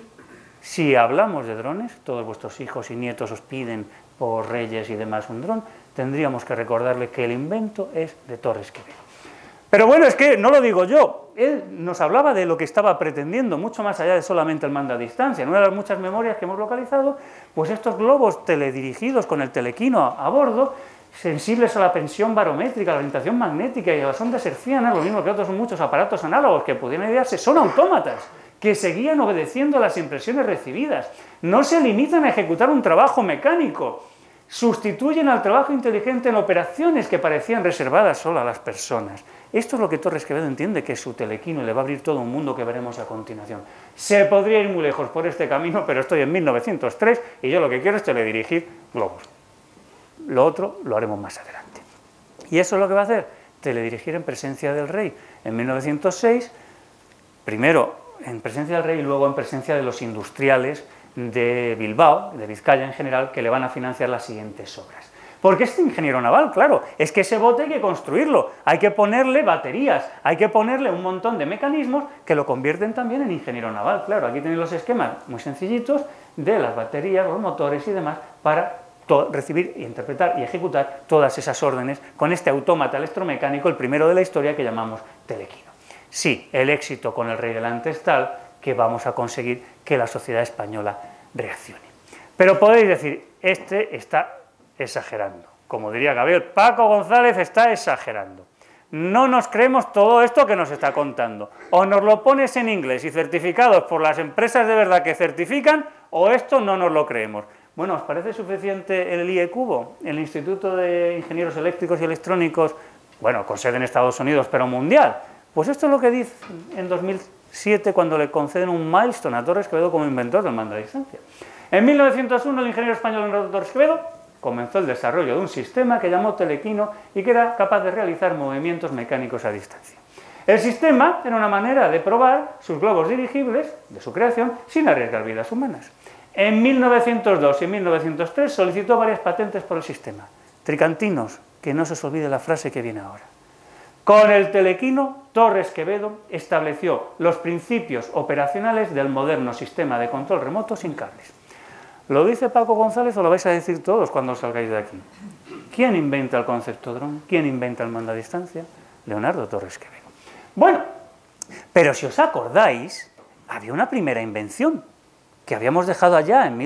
si hablamos de drones, todos vuestros hijos y nietos os piden por Reyes y demás un dron, tendríamos que recordarle que el invento es de Torres Quevedo. Pero bueno, es que no lo digo yo, él nos hablaba de lo que estaba pretendiendo, mucho más allá de solamente el mando a distancia. En una de las muchas memorias que hemos localizado, pues estos globos teledirigidos con el telequino a bordo, sensibles a la tensión barométrica, a la orientación magnética y a las ondas hercianas, lo mismo que otros muchos aparatos análogos que pudieran idearse, son autómatas que seguían obedeciendo a las impresiones recibidas. No se limitan a ejecutar un trabajo mecánico, sustituyen al trabajo inteligente en operaciones que parecían reservadas solo a las personas. Esto es lo que Torres Quevedo entiende que es su telequino y le va a abrir todo un mundo que veremos a continuación. Se podría ir muy lejos por este camino, pero estoy en 1903 y yo lo que quiero es teledirigir globos. Lo otro lo haremos más adelante. Y eso es lo que va a hacer, teledirigir en presencia del rey. En 1906, primero en presencia del rey y luego en presencia de los industriales de Bilbao, de Vizcaya en general, que le van a financiar las siguientes obras. Porque este ingeniero naval, claro, es que ese bote hay que construirlo, hay que ponerle baterías, hay que ponerle un montón de mecanismos que lo convierten también en ingeniero naval. Claro, aquí tenéis los esquemas muy sencillitos de las baterías, los motores y demás para recibir, interpretar y ejecutar todas esas órdenes con este autómata electromecánico, el primero de la historia que llamamos telequino. Sí, el éxito con el rey delante es tal que vamos a conseguir que la sociedad española reaccione. Pero podéis decir, este está exagerando. Como diría Gabriel, Paco González está exagerando. No nos creemos todo esto que nos está contando. O nos lo pones en inglés y certificados por las empresas de verdad que certifican, o esto no nos lo creemos. Bueno, ¿os parece suficiente el IECubo, el Instituto de Ingenieros Eléctricos y Electrónicos, bueno, con sede en Estados Unidos, pero mundial? Pues esto es lo que dice en 2007 cuando le conceden un milestone a Torres Quevedo como inventor del mando a distancia. En 1901 el ingeniero español Leonardo Torres Quevedo comenzó el desarrollo de un sistema que llamó telequino y que era capaz de realizar movimientos mecánicos a distancia. El sistema era una manera de probar sus globos dirigibles de su creación sin arriesgar vidas humanas. En 1902 y 1903 solicitó varias patentes por el sistema. Tricantinos, que no se os olvide la frase que viene ahora. Con el telequino, Torres Quevedo estableció los principios operacionales del moderno sistema de control remoto sin cables. ¿Lo dice Paco González o lo vais a decir todos cuando salgáis de aquí? ¿Quién inventa el concepto dron? ¿Quién inventa el mando a distancia? Leonardo Torres Quevedo. Bueno, pero si os acordáis, había una primera invención que habíamos dejado allá en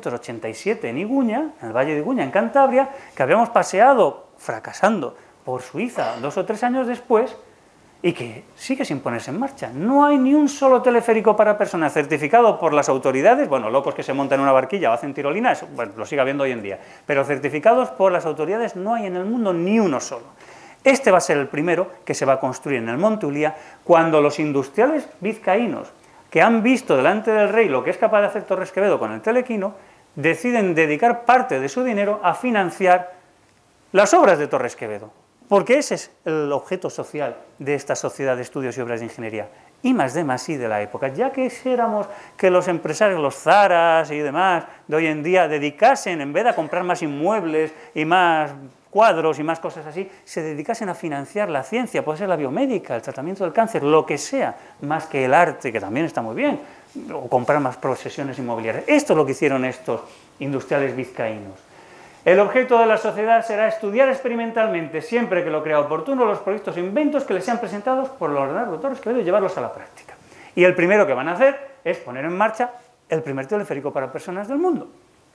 1887 en Iguña, en el Valle de Iguña, en Cantabria, que habíamos paseado, fracasando, por Suiza 2 o 3 años después, y que sigue sin ponerse en marcha. No hay ni un solo teleférico para personas certificado por las autoridades, bueno, locos que se montan en una barquilla o hacen tirolina, eso, bueno, lo sigue habiendo hoy en día, pero certificados por las autoridades no hay en el mundo ni uno solo. Este va a ser el primero que se va a construir en el Monte Ulia cuando los industriales vizcaínos, que han visto delante del rey lo que es capaz de hacer Torres Quevedo con el telequino, deciden dedicar parte de su dinero a financiar las obras de Torres Quevedo. Porque ese es el objeto social de esta sociedad de estudios y obras de ingeniería. I+D+I de la época. Ya quisiéramos que los empresarios, los Zaras y demás de hoy en día dedicasen, en vez de comprar más inmuebles y más cuadros y más cosas así, se dedicasen a financiar la ciencia, puede ser la biomédica, el tratamiento del cáncer, lo que sea, más que el arte, que también está muy bien, o comprar más posesiones inmobiliarias. Esto es lo que hicieron estos industriales vizcaínos. El objeto de la sociedad será estudiar experimentalmente, siempre que lo crea oportuno, los proyectos e inventos que les sean presentados por Leonardo Torres Quevedo y llevarlos a la práctica. Y el primero que van a hacer es poner en marcha el primer teleférico para personas del mundo,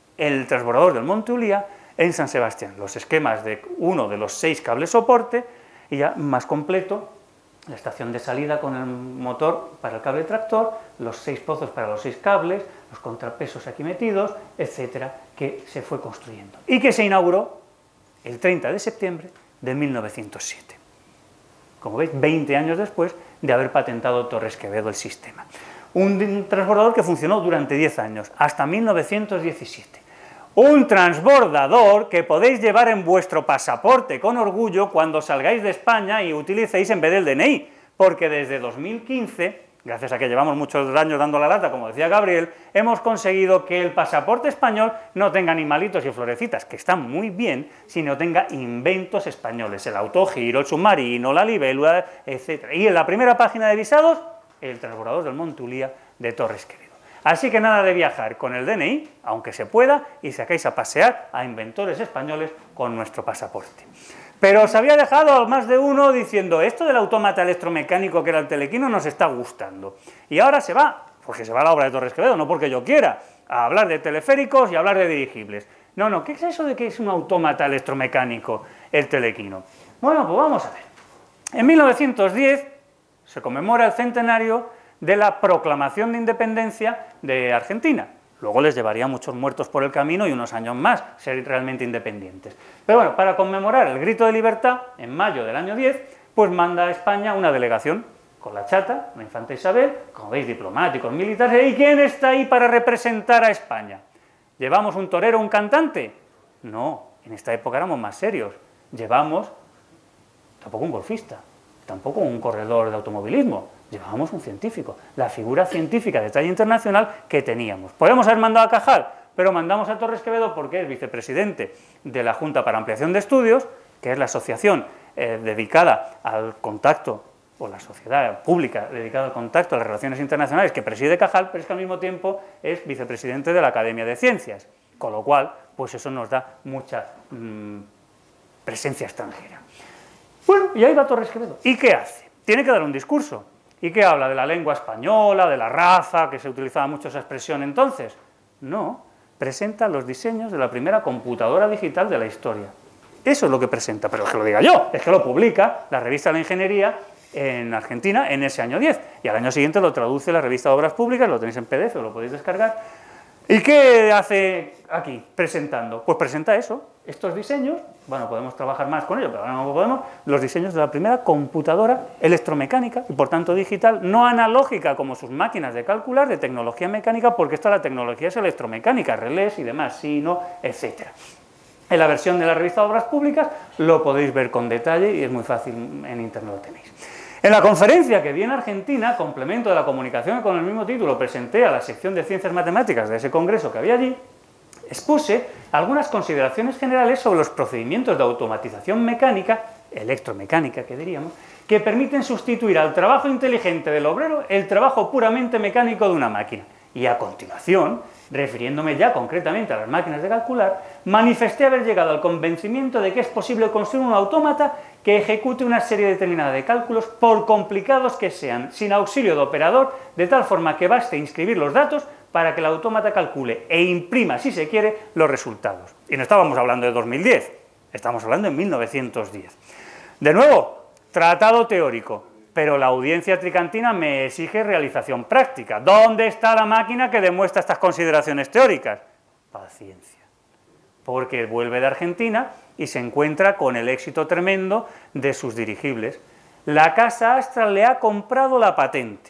el transbordador del Monte Ulia en San Sebastián. Los esquemas de uno de los 6 cables soporte y ya más completo, la estación de salida con el motor para el cable tractor, los 6 pozos para los 6 cables, los contrapesos aquí metidos, etcétera, que se fue construyendo y que se inauguró el 30 de septiembre de 1907. Como veis, 20 años después de haber patentado Torres Quevedo el sistema. Un transbordador que funcionó durante 10 años, hasta 1917. Un transbordador que podéis llevar en vuestro pasaporte con orgullo cuando salgáis de España y utilicéis en vez del DNI, porque desde 2015, gracias a que llevamos muchos años dando la lata, como decía Gabriel, hemos conseguido que el pasaporte español no tenga animalitos y florecitas, que están muy bien, sino tenga inventos españoles, el autogiro, el submarino, la libélula, etc. Y en la primera página de visados, el transbordador del Monte Ulia de Torres Quevedo. Así que nada de viajar con el DNI, aunque se pueda, y sacáis a pasear a inventores españoles con nuestro pasaporte. Pero os había dejado más de uno diciendo, esto del autómata electromecánico que era el telequino nos está gustando. Y ahora se va, porque se va a la obra de Torres Quevedo, no porque yo quiera, a hablar de teleféricos y a hablar de dirigibles. No, ¿qué es eso de que es un autómata electromecánico el telequino? Bueno, pues vamos a ver. En 1910 se conmemora el centenario de la proclamación de independencia de Argentina. Luego les llevaría muchos muertos por el camino y unos años más ser realmente independientes. Pero bueno, para conmemorar el grito de libertad, en mayo del año 10, pues manda a España una delegación con la chata, la infanta Isabel, como veis, diplomáticos, militares. ¿Y quién está ahí para representar a España? ¿Llevamos un torero, un cantante? No, en esta época éramos más serios. Llevamos tampoco un golfista, tampoco un corredor de automovilismo. Llevábamos un científico, la figura científica de talla internacional que teníamos. Podemos haber mandado a Cajal, pero mandamos a Torres Quevedo porque es vicepresidente de la Junta para Ampliación de Estudios, que es la asociación dedicada al contacto, o la sociedad pública dedicada al contacto a las relaciones internacionales que preside Cajal, pero es que al mismo tiempo es vicepresidente de la Academia de Ciencias, con lo cual, pues eso nos da mucha presencia extranjera. Bueno, y ahí va Torres Quevedo. ¿Y qué hace? Tiene que dar un discurso. ¿Y qué habla? ¿De la lengua española, de la raza, que se utilizaba mucho esa expresión entonces? No, presenta los diseños de la primera computadora digital de la historia. Eso es lo que presenta, pero es que lo diga yo, es que lo publica la revista de la Ingeniería en Argentina en ese año 10, y al año siguiente lo traduce la revista de Obras Públicas, lo tenéis en PDF, lo podéis descargar. ¿Y qué hace aquí presentando? Pues presenta eso, estos diseños, bueno, podemos trabajar más con ello, pero ahora no podemos, los diseños de la primera computadora electromecánica, y por tanto digital, no analógica como sus máquinas de calcular, de tecnología mecánica, porque esta la tecnología es electromecánica, relés y demás, sino, etcétera. En la versión de la revista de Obras Públicas lo podéis ver con detalle y es muy fácil, en internet lo tenéis. En la conferencia que vi en Argentina, complemento de la comunicación con el mismo título, presenté a la sección de Ciencias Matemáticas de ese congreso que había allí, expuse algunas consideraciones generales sobre los procedimientos de automatización mecánica, electromecánica que diríamos, que permiten sustituir al trabajo inteligente del obrero el trabajo puramente mecánico de una máquina. Y a continuación, refiriéndome ya concretamente a las máquinas de calcular, manifesté haber llegado al convencimiento de que es posible construir un autómata que ejecute una serie determinada de cálculos, por complicados que sean, sin auxilio de operador, de tal forma que baste inscribir los datos para que el autómata calcule e imprima, si se quiere, los resultados. Y no estábamos hablando de 2010, estamos hablando de 1910. De nuevo, tratado teórico, pero la audiencia tricantina me exige realización práctica. ¿Dónde está la máquina que demuestra estas consideraciones teóricas? Paciencia, porque vuelve de Argentina y se encuentra con el éxito tremendo de sus dirigibles. La Casa Astra le ha comprado la patente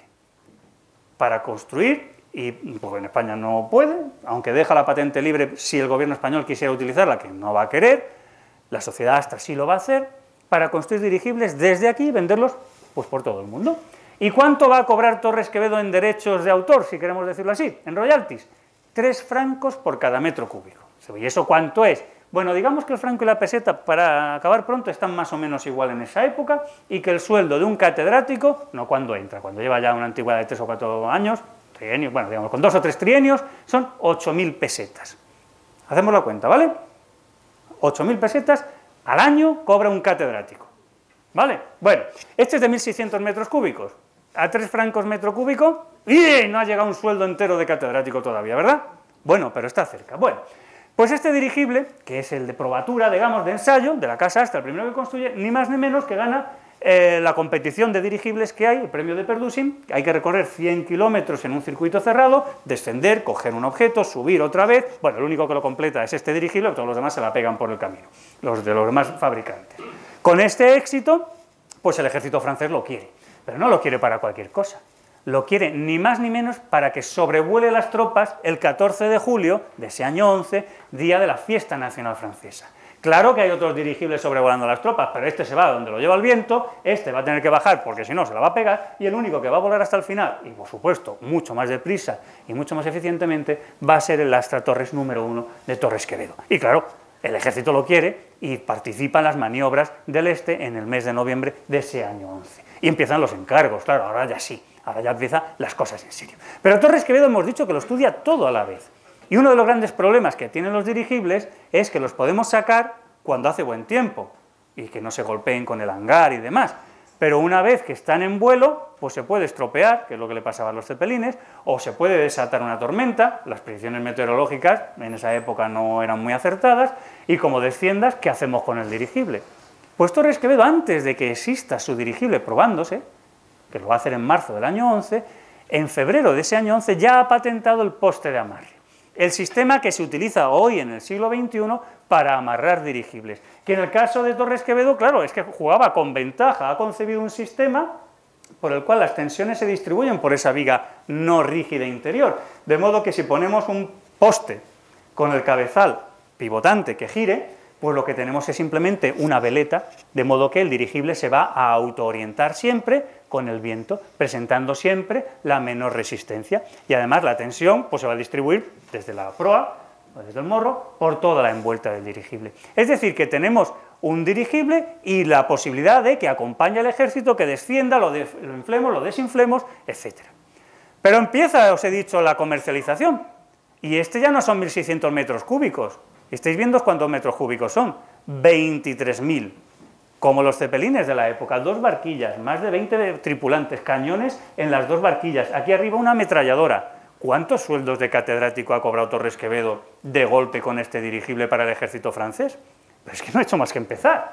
para construir, y pues en España no puede, aunque deja la patente libre si el gobierno español quisiera utilizarla, que no va a querer, la sociedad Astra sí lo va a hacer, para construir dirigibles desde aquí y venderlos pues por todo el mundo. ¿Y cuánto va a cobrar Torres Quevedo en derechos de autor, si queremos decirlo así, en royalties? 3 francos por cada metro cúbico. ¿Y eso cuánto es? Bueno, digamos que el franco y la peseta, para acabar pronto, están más o menos igual en esa época, y que el sueldo de un catedrático, no cuando entra, cuando lleva ya una antigüedad de 3 o 4 años, trienios, bueno, digamos, con 2 o 3 trienios, son 8.000 pesetas. Hacemos la cuenta, ¿vale? 8.000 pesetas al año cobra un catedrático, ¿vale? Bueno, este es de 1.600 metros cúbicos, a 3 francos metro cúbico, y no ha llegado un sueldo entero de catedrático todavía, ¿verdad? Bueno, pero está cerca. Bueno, pues este dirigible, que es el de probatura, digamos, de ensayo, de la Casa Astra, el primero que construye, ni más ni menos que gana la competición de dirigibles que hay, el premio de Perdusin, que hay que recorrer 100 kilómetros en un circuito cerrado, descender, coger un objeto, subir otra vez. Bueno, el único que lo completa es este dirigible, todos los demás se la pegan por el camino, los de los demás fabricantes. Con este éxito, pues el ejército francés lo quiere, pero no lo quiere para cualquier cosa. Lo quiere ni más ni menos para que sobrevuele las tropas el 14 de julio de ese año 11, día de la fiesta nacional francesa. Claro que hay otros dirigibles sobrevolando las tropas, pero este se va donde lo lleva el viento, este va a tener que bajar porque si no se la va a pegar, y el único que va a volar hasta el final, y por supuesto mucho más deprisa y mucho más eficientemente, va a ser el Astra Torres número 1 de Torres Quevedo. Y claro, el ejército lo quiere y participa en las maniobras del Este en el mes de noviembre de ese año 11. Y empiezan los encargos, claro, ahora ya sí, ahora ya empiezan las cosas en serio. Pero Torres Quevedo hemos dicho que lo estudia todo a la vez. Y uno de los grandes problemas que tienen los dirigibles es que los podemos sacar cuando hace buen tiempo y que no se golpeen con el hangar y demás. Pero una vez que están en vuelo, pues se puede estropear, que es lo que le pasaba a los cepelines, o se puede desatar una tormenta, las predicciones meteorológicas en esa época no eran muy acertadas, y como desciendas, ¿qué hacemos con el dirigible? Pues Torres Quevedo, antes de que exista su dirigible probándose, que lo va a hacer en marzo del año 11, en febrero de ese año 11 ya ha patentado el poste de amarre. El sistema que se utiliza hoy en el siglo XXI para amarrar dirigibles. Que en el caso de Torres Quevedo, claro, es que jugaba con ventaja, ha concebido un sistema por el cual las tensiones se distribuyen por esa viga no rígida interior. De modo que si ponemos un poste con el cabezal pivotante que gire, pues lo que tenemos es simplemente una veleta, de modo que el dirigible se va a autoorientar siempre con el viento, presentando siempre la menor resistencia. Y además la tensión pues, se va a distribuir desde la proa, o desde el morro, por toda la envuelta del dirigible. Es decir, que tenemos un dirigible y la posibilidad de que acompañe al ejército, que descienda, lo inflemos, lo desinflemos, etc. Pero empieza, os he dicho, la comercialización. Y este ya no son 1.600 metros cúbicos. ¿Estáis viendo cuántos metros cúbicos son? 23.000. como los cepelines de la época, 2 barquillas, más de 20 tripulantes, cañones en las 2 barquillas, aquí arriba una ametralladora. ¿Cuántos sueldos de catedrático ha cobrado Torres Quevedo de golpe con este dirigible para el ejército francés? Pero es que no ha hecho más que empezar.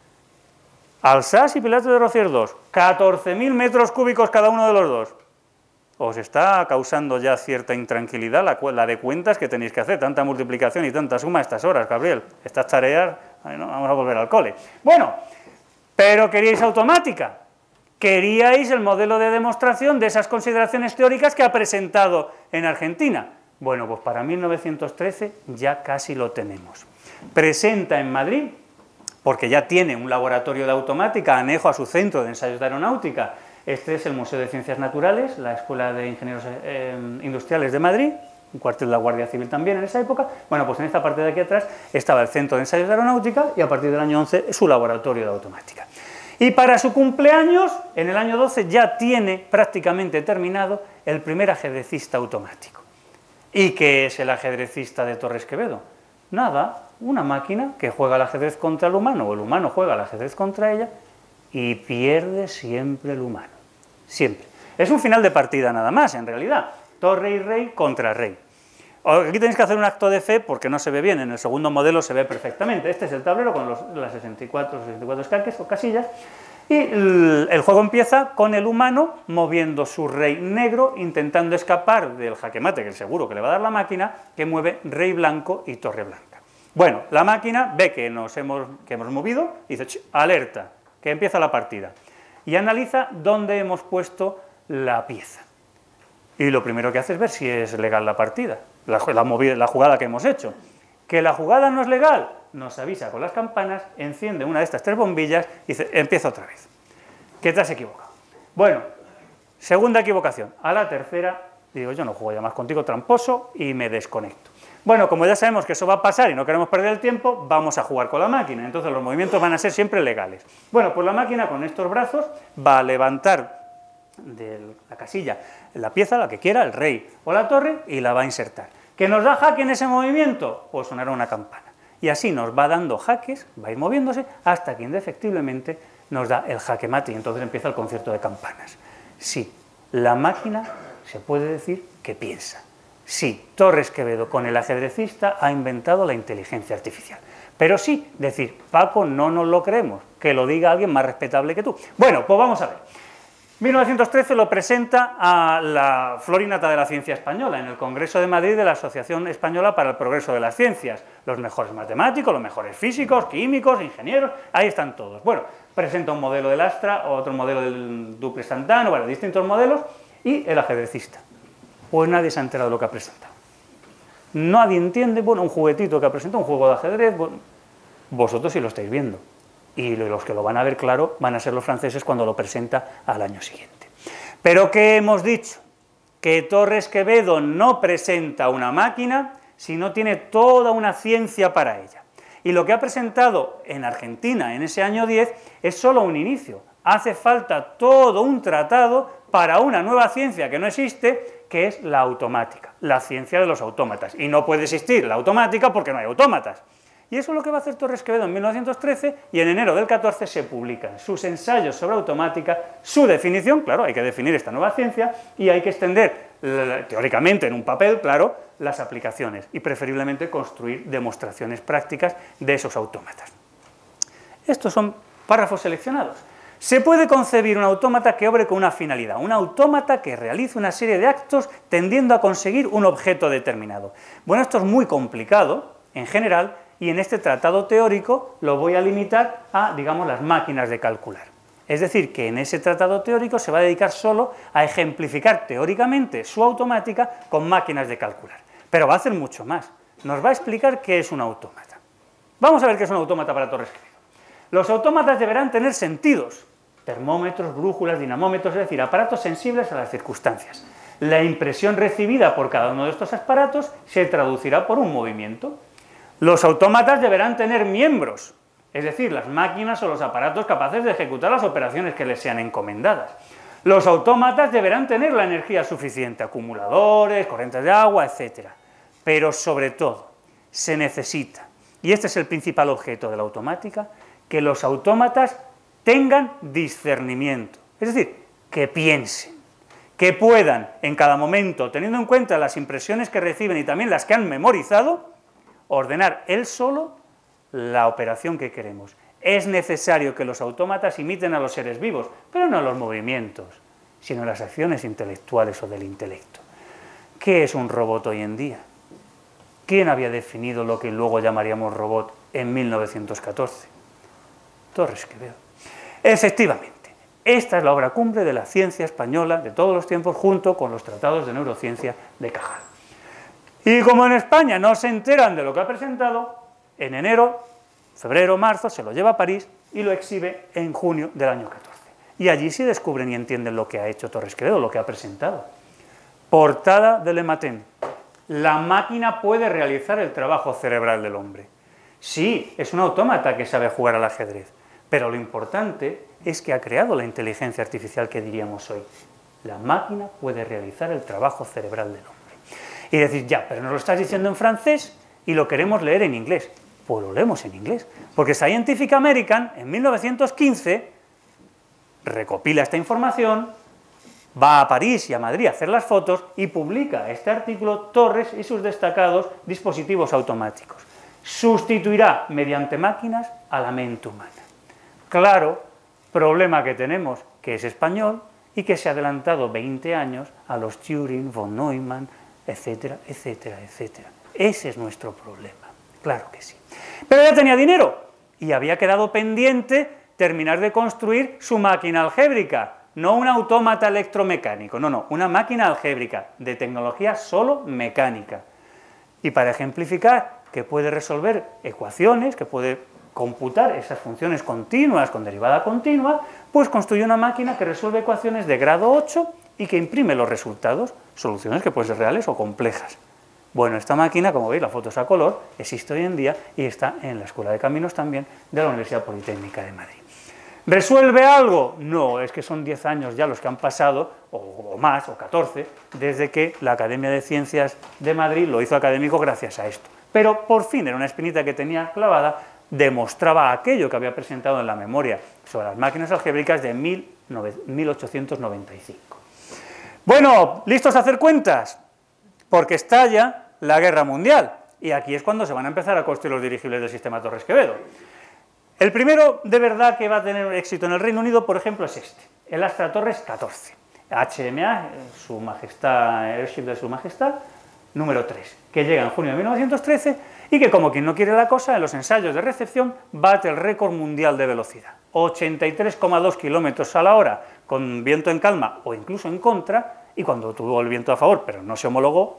Alsace y Pilato de Rociers 2, 14.000 metros cúbicos cada uno de los dos. Os está causando ya cierta intranquilidad la de cuentas que tenéis que hacer, tanta multiplicación y tanta suma a estas horas, Gabriel. Estas tareas, bueno, vamos a volver al cole. Bueno, pero queríais automática. Queríais el modelo de demostración de esas consideraciones teóricas que ha presentado en Argentina. Bueno, pues para 1913 ya casi lo tenemos. Presenta en Madrid, porque ya tiene un laboratorio de automática anejo a su centro de ensayos de aeronáutica. Este es el Museo de Ciencias Naturales, la Escuela de Ingenieros Industriales de Madrid, un cuartel de la Guardia Civil también en esa época. Bueno, pues en esta parte de aquí atrás estaba el Centro de Ensayos de Aeronáutica y a partir del año 11 su laboratorio de automática. Y para su cumpleaños, en el año 12, ya tiene prácticamente terminado el primer ajedrecista automático. ¿Y qué es el ajedrecista de Torres Quevedo? Nada, una máquina que juega al ajedrez contra el humano, o el humano juega al ajedrez contra ella, y pierde siempre el humano. Siempre. Es un final de partida nada más, en realidad. Torre y rey contra rey. Aquí tenéis que hacer un acto de fe porque no se ve bien, en el segundo modelo se ve perfectamente. Este es el tablero con las 64 escaques o casillas, y el juego empieza con el humano moviendo su rey negro, intentando escapar del jaque mate, que seguro que le va a dar la máquina, que mueve rey blanco y torre blanca. Bueno, la máquina ve que hemos movido y dice, alerta, que empieza la partida, y analiza dónde hemos puesto la pieza. Y lo primero que hace es ver si es legal la partida, la jugada que hemos hecho. Que la jugada no es legal, nos avisa con las campanas, enciende una de estas 3 bombillas y dice, empieza otra vez. ¿Qué te has equivocado? Bueno, segunda equivocación. A la tercera, digo, yo no juego ya más contigo, tramposo, y me desconecto. Bueno, como ya sabemos que eso va a pasar y no queremos perder el tiempo, vamos a jugar con la máquina. Entonces los movimientos van a ser siempre legales. Bueno, pues la máquina con estos brazos va a levantar de la casilla la pieza, la que quiera, el rey o la torre, y la va a insertar. ¿Que nos da jaque en ese movimiento? Pues sonará una campana. Y así nos va dando jaques, va a ir moviéndose, hasta que indefectiblemente nos da el jaque mate, y entonces empieza el concierto de campanas. Sí, la máquina se puede decir que piensa. Sí, Torres Quevedo con el ajedrecista ha inventado la inteligencia artificial. Pero sí, decir, Paco, no nos lo creemos, que lo diga alguien más respetable que tú. Bueno, pues vamos a ver. 1913 lo presenta a la Florinata de la Ciencia Española en el Congreso de Madrid de la Asociación Española para el Progreso de las Ciencias. Los mejores matemáticos, los mejores físicos, químicos, ingenieros, ahí están todos. Bueno, presenta un modelo del Astra, otro modelo del Duple Santana, bueno, distintos modelos, y el ajedrecista. Pues nadie se ha enterado de lo que ha presentado. Nadie entiende, bueno, un juguetito que ha presentado, un juego de ajedrez, bueno, vosotros sí lo estáis viendo. Y los que lo van a ver claro van a ser los franceses cuando lo presenta al año siguiente. ¿Pero qué hemos dicho? Que Torres Quevedo no presenta una máquina, sino tiene toda una ciencia para ella. Y lo que ha presentado en Argentina en ese año 10 es solo un inicio. Hace falta todo un tratado para una nueva ciencia que no existe, que es la automática, la ciencia de los autómatas. Y no puede existir la automática porque no hay autómatas. Y eso es lo que va a hacer Torres Quevedo en 1913, y en enero del 14 se publican sus ensayos sobre automática, su definición, claro, hay que definir esta nueva ciencia, y hay que extender, teóricamente en un papel, claro, las aplicaciones, y preferiblemente construir demostraciones prácticas de esos autómatas. Estos son párrafos seleccionados. Se puede concebir un autómata que obre con una finalidad, un autómata que realice una serie de actos tendiendo a conseguir un objeto determinado. Bueno, esto es muy complicado, en general, y en este tratado teórico lo voy a limitar a, digamos, las máquinas de calcular. Es decir, que en ese tratado teórico se va a dedicar solo a ejemplificar teóricamente su automática con máquinas de calcular. Pero va a hacer mucho más. Nos va a explicar qué es un autómata. Vamos a ver qué es un autómata para Torres Quevedo. Los autómatas deberán tener sentidos, termómetros, brújulas, dinamómetros, es decir, aparatos sensibles a las circunstancias. La impresión recibida por cada uno de estos aparatos se traducirá por un movimiento. Los autómatas deberán tener miembros, es decir, las máquinas o los aparatos capaces de ejecutar las operaciones que les sean encomendadas. Los autómatas deberán tener la energía suficiente, acumuladores, corrientes de agua, etc. Pero sobre todo, se necesita, y este es el principal objeto de la automática, que los autómatas tengan discernimiento, es decir, que piensen, que puedan en cada momento, teniendo en cuenta las impresiones que reciben y también las que han memorizado, ordenar él solo la operación que queremos. Es necesario que los autómatas imiten a los seres vivos, pero no los movimientos, sino las acciones intelectuales o del intelecto. ¿Qué es un robot hoy en día? ¿Quién había definido lo que luego llamaríamos robot en 1914? Torres Quevedo. Efectivamente, esta es la obra cumbre de la ciencia española de todos los tiempos, junto con los tratados de neurociencia de Cajal. Y como en España no se enteran de lo que ha presentado, en enero, febrero, marzo, se lo lleva a París y lo exhibe en junio del año 14. Y allí sí descubren y entienden lo que ha hecho Torres Quevedo, lo que ha presentado. Portada de Le Matin. La máquina puede realizar el trabajo cerebral del hombre. Sí, es un autómata que sabe jugar al ajedrez, pero lo importante es que ha creado la inteligencia artificial que diríamos hoy. La máquina puede realizar el trabajo cerebral del hombre. Y decir, ya, pero nos lo estás diciendo en francés y lo queremos leer en inglés. Pues lo leemos en inglés, porque Scientific American en 1915 recopila esta información, va a París y a Madrid a hacer las fotos y publica este artículo, Torres y sus destacados dispositivos automáticos. Sustituirá mediante máquinas a la mente humana. Claro, problema que tenemos, que es español y que se ha adelantado 20 años a los Turing, von Neumann, etcétera, etcétera, etcétera. Ese es nuestro problema, claro que sí. Pero ya tenía dinero y había quedado pendiente terminar de construir su máquina algébrica, no un autómata electromecánico, no, una máquina algébrica de tecnología solo mecánica. Y para ejemplificar que puede resolver ecuaciones, que puede computar esas funciones continuas con derivada continua, pues construye una máquina que resuelve ecuaciones de grado 8 y que imprime los resultados, soluciones que pueden ser reales o complejas. Bueno, esta máquina, como veis, la foto es a color, existe hoy en día y está en la Escuela de Caminos también de la Universidad Politécnica de Madrid. ¿Resuelve algo? No, es que son 10 años ya los que han pasado, o más, o 14, desde que la Academia de Ciencias de Madrid lo hizo académico gracias a esto. Pero por fin era una espinita que tenía clavada, demostraba aquello que había presentado en la memoria sobre las máquinas algébricas de 1895. Bueno, ¿listos a hacer cuentas? Porque estalla la Guerra Mundial, y aquí es cuando se van a empezar a construir los dirigibles del sistema Torres Quevedo. El primero, de verdad, que va a tener éxito en el Reino Unido, por ejemplo, es este, el Astra Torres 14, HMA, Su Majestad, Airship de Su Majestad, número 3, que llega en junio de 1913 y que, como quien no quiere la cosa, en los ensayos de recepción bate el récord mundial de velocidad, 83,2 km a la hora, con viento en calma o incluso en contra, y cuando tuvo el viento a favor, pero no se homologó,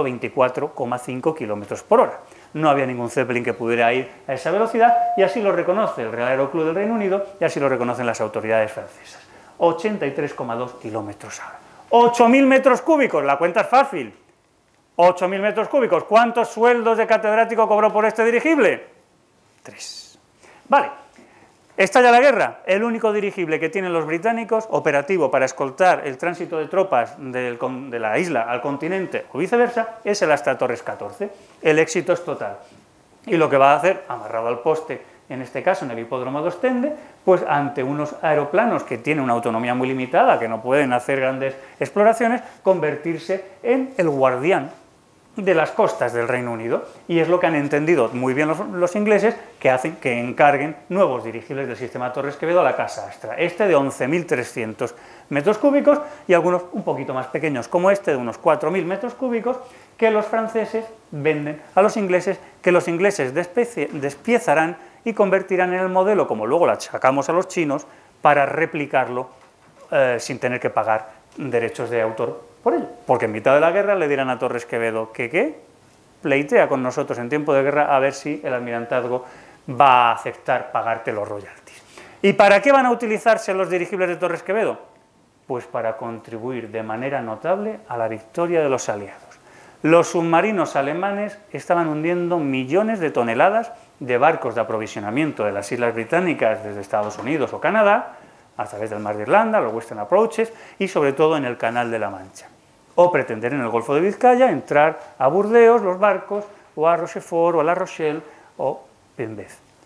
124,5 km por hora. No había ningún Zeppelin que pudiera ir a esa velocidad, y así lo reconoce el Real Aeroclub del Reino Unido, y así lo reconocen las autoridades francesas. 83,2 km hora. 8.000 metros cúbicos, la cuenta es fácil. 8.000 metros cúbicos, ¿cuántos sueldos de catedrático cobró por este dirigible? 3. Vale. Estalla la guerra, el único dirigible que tienen los británicos operativo para escoltar el tránsito de tropas de la isla al continente o viceversa es el Astra Torres 14. El éxito es total. Y lo que va a hacer, amarrado al poste, en este caso en el hipódromo de Ostende, pues ante unos aeroplanos que tienen una autonomía muy limitada, que no pueden hacer grandes exploraciones, convertirse en el guardián de las costas del Reino Unido, y es lo que han entendido muy bien los ingleses, que hacen que encarguen nuevos dirigibles del sistema Torres Quevedo a la Casa Astra, este de 11.300 metros cúbicos y algunos un poquito más pequeños como este de unos 4.000 metros cúbicos que los franceses venden a los ingleses, que los ingleses despiezarán y convertirán en el modelo, como luego lo achacamos a los chinos, para replicarlo sin tener que pagar derechos de autor por ello, porque en mitad de la guerra le dirán a Torres Quevedo que ¿qué? Pleitea con nosotros en tiempo de guerra a ver si el almirantazgo va a aceptar pagarte los royalties. ¿Y para qué van a utilizarse los dirigibles de Torres Quevedo? Pues para contribuir de manera notable a la victoria de los aliados. Los submarinos alemanes estaban hundiendo millones de toneladas de barcos de aprovisionamiento de las islas británicas desde Estados Unidos o Canadá, a través del Mar de Irlanda, los Western Approaches y sobre todo en el Canal de la Mancha. O pretender en el Golfo de Vizcaya entrar a Burdeos los barcos, o a Rochefort, o a La Rochelle, o Penbeth.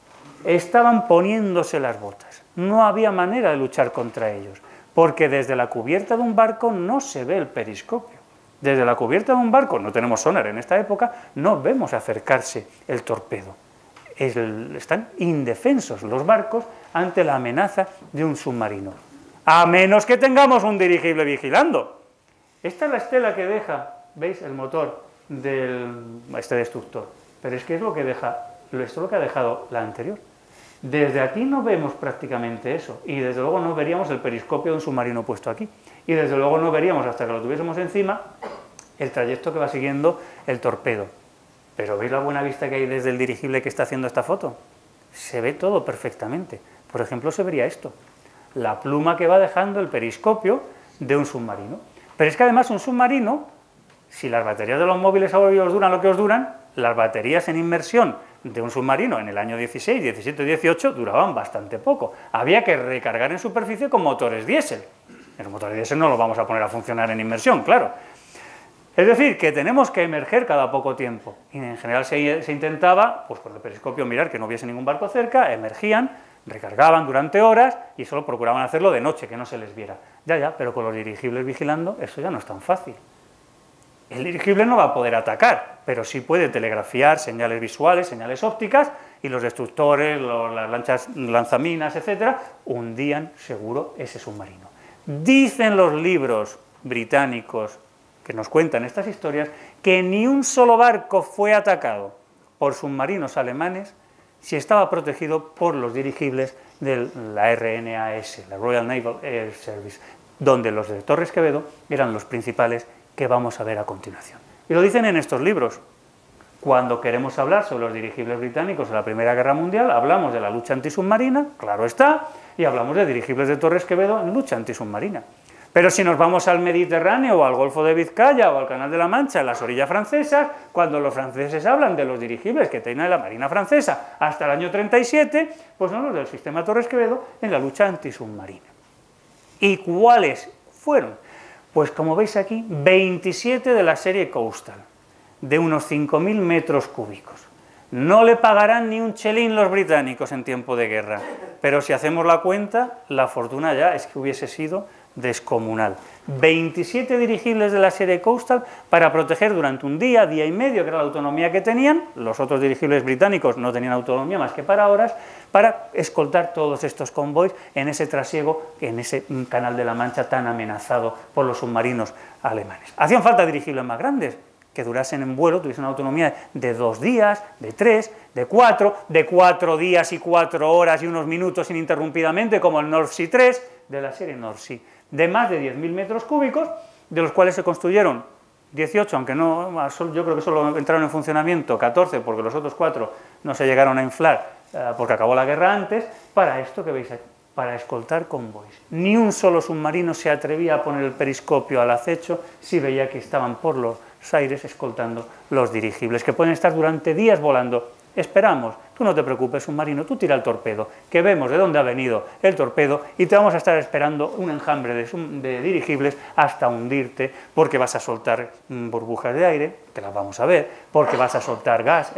estaban poniéndose las botas. No había manera de luchar contra ellos, porque desde la cubierta de un barco no se ve el periscopio. Desde la cubierta de un barco, no tenemos sonar en esta época, no vemos acercarse el torpedo. Están indefensos los barcos ante la amenaza de un submarino. A menos que tengamos un dirigible vigilando. Esta es la estela que deja, ¿veis? El motor de este destructor. Pero es que es lo que deja, esto es lo que ha dejado la anterior. Desde aquí no vemos prácticamente eso, y desde luego no veríamos el periscopio de un submarino puesto aquí. Y desde luego no veríamos, hasta que lo tuviésemos encima, el trayecto que va siguiendo el torpedo. Pero ¿veis la buena vista que hay desde el dirigible que está haciendo esta foto? Se ve todo perfectamente. Por ejemplo, se vería esto, la pluma que va dejando el periscopio de un submarino. Pero es que además un submarino, si las baterías de los móviles hoy os duran lo que os duran, las baterías en inmersión de un submarino en el año 16, 17, 18 duraban bastante poco. Había que recargar en superficie con motores diésel. Los motores diésel no los vamos a poner a funcionar en inmersión, claro. Es decir, que tenemos que emerger cada poco tiempo. Y en general se intentaba, pues con el periscopio, mirar que no hubiese ningún barco cerca, emergían, recargaban durante horas y solo procuraban hacerlo de noche, que no se les viera. Ya, pero con los dirigibles vigilando eso ya no es tan fácil. El dirigible no va a poder atacar, pero sí puede telegrafiar señales visuales, señales ópticas, y los destructores, las lanchas lanzaminas, etcétera, hundían seguro ese submarino. Dicen los libros británicos que nos cuentan estas historias que ni un solo barco fue atacado por submarinos alemanes si estaba protegido por los dirigibles de la RNAS, la Royal Naval Air Service, donde los de Torres Quevedo eran los principales que vamos a ver a continuación. Y lo dicen en estos libros. Cuando queremos hablar sobre los dirigibles británicos de la Primera Guerra Mundial, hablamos de la lucha antisubmarina, claro está, y hablamos de dirigibles de Torres Quevedo en lucha antisubmarina. Pero si nos vamos al Mediterráneo o al Golfo de Vizcaya o al Canal de la Mancha, en las orillas francesas, cuando los franceses hablan de los dirigibles que tenía la Marina francesa hasta el año 37, pues son los del sistema Torres Quevedo en la lucha antisubmarina. ¿Y cuáles fueron? Pues como veis aquí, 27 de la serie Coastal, de unos 5.000 metros cúbicos. No le pagarán ni un chelín los británicos en tiempo de guerra, pero si hacemos la cuenta, la fortuna ya es que hubiese sido descomunal. 27 dirigibles de la serie Coastal para proteger durante un día, día y medio, que era la autonomía que tenían. Los otros dirigibles británicos no tenían autonomía más que para horas, para escoltar todos estos convoys en ese trasiego, en ese Canal de la Mancha tan amenazado por los submarinos alemanes. Hacían falta dirigibles más grandes, que durasen en vuelo, tuviesen una autonomía de 2 días, de 3, de 4 días y 4 horas y unos minutos ininterrumpidamente, como el North Sea 3 de la serie North Sea, de más de 10.000 metros cúbicos, de los cuales se construyeron 18, aunque no, yo creo que solo entraron en funcionamiento 14, porque los otros 4 no se llegaron a inflar, porque acabó la guerra antes, para esto que veis aquí, para escoltar convoys. Ni un solo submarino se atrevía a poner el periscopio al acecho si veía que estaban por los aires escoltando los dirigibles, que pueden estar durante días volando. Esperamos, tú no te preocupes, submarino, tú tira el torpedo, que vemos de dónde ha venido el torpedo y te vamos a estar esperando un enjambre de dirigibles hasta hundirte, porque vas a soltar burbujas de aire, que las vamos a ver, porque vas a soltar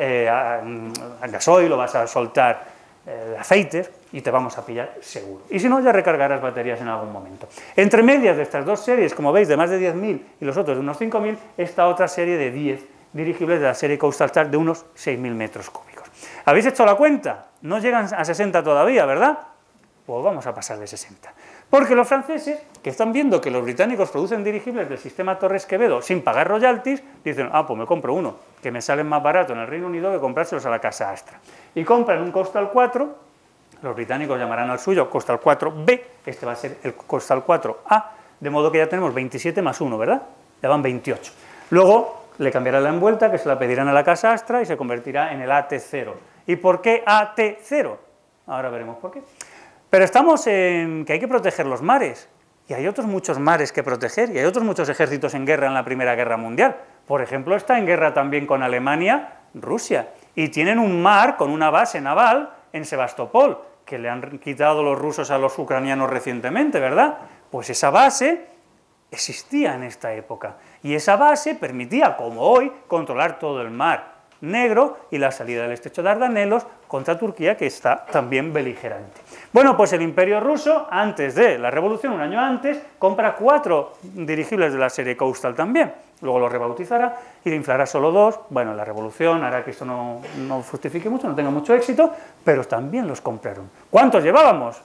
gasoil o vas a soltar aceites y te vamos a pillar seguro. Y si no, ya recargarás baterías en algún momento. Entre medias de estas dos series, como veis, de más de 10.000 y los otros de unos 5.000, esta otra serie de 10 dirigibles de la serie Coastal Star de unos 6.000 metros cúbicos. ¿Habéis hecho la cuenta? No llegan a 60 todavía, ¿verdad? Pues vamos a pasar de 60. Porque los franceses, que están viendo que los británicos producen dirigibles del sistema Torres Quevedo sin pagar royalties, dicen, pues me compro uno, que me sale más barato en el Reino Unido que comprárselos a la Casa Astra. Y compran un Coastal 4, los británicos llamarán al suyo Coastal 4B, este va a ser el Coastal 4A, de modo que ya tenemos 27 más 1, ¿verdad? Ya van 28. Luego le cambiarán la envuelta, que se la pedirán a la Casa Astra y se convertirá en el AT0. ¿Y por qué AT0? Ahora veremos por qué. Pero estamos en que hay que proteger los mares, y hay otros muchos mares que proteger, y hay otros muchos ejércitos en guerra en la Primera Guerra Mundial. Por ejemplo, está en guerra también con Alemania, Rusia, y tienen un mar con una base naval en Sebastopol, que le han quitado los rusos a los ucranianos recientemente, ¿verdad? Pues esa base existía en esta época, y esa base permitía, como hoy, controlar todo el mar Negro y la salida del estrecho de Dardanelos contra Turquía, que está también beligerante. Bueno, pues el Imperio ruso, antes de la revolución, un año antes, compra 4 dirigibles de la serie Coastal también. Luego los rebautizará y le inflará solo 2. Bueno, la revolución hará que esto no fructifique mucho, no tenga mucho éxito, pero también los compraron. ¿Cuántos llevábamos?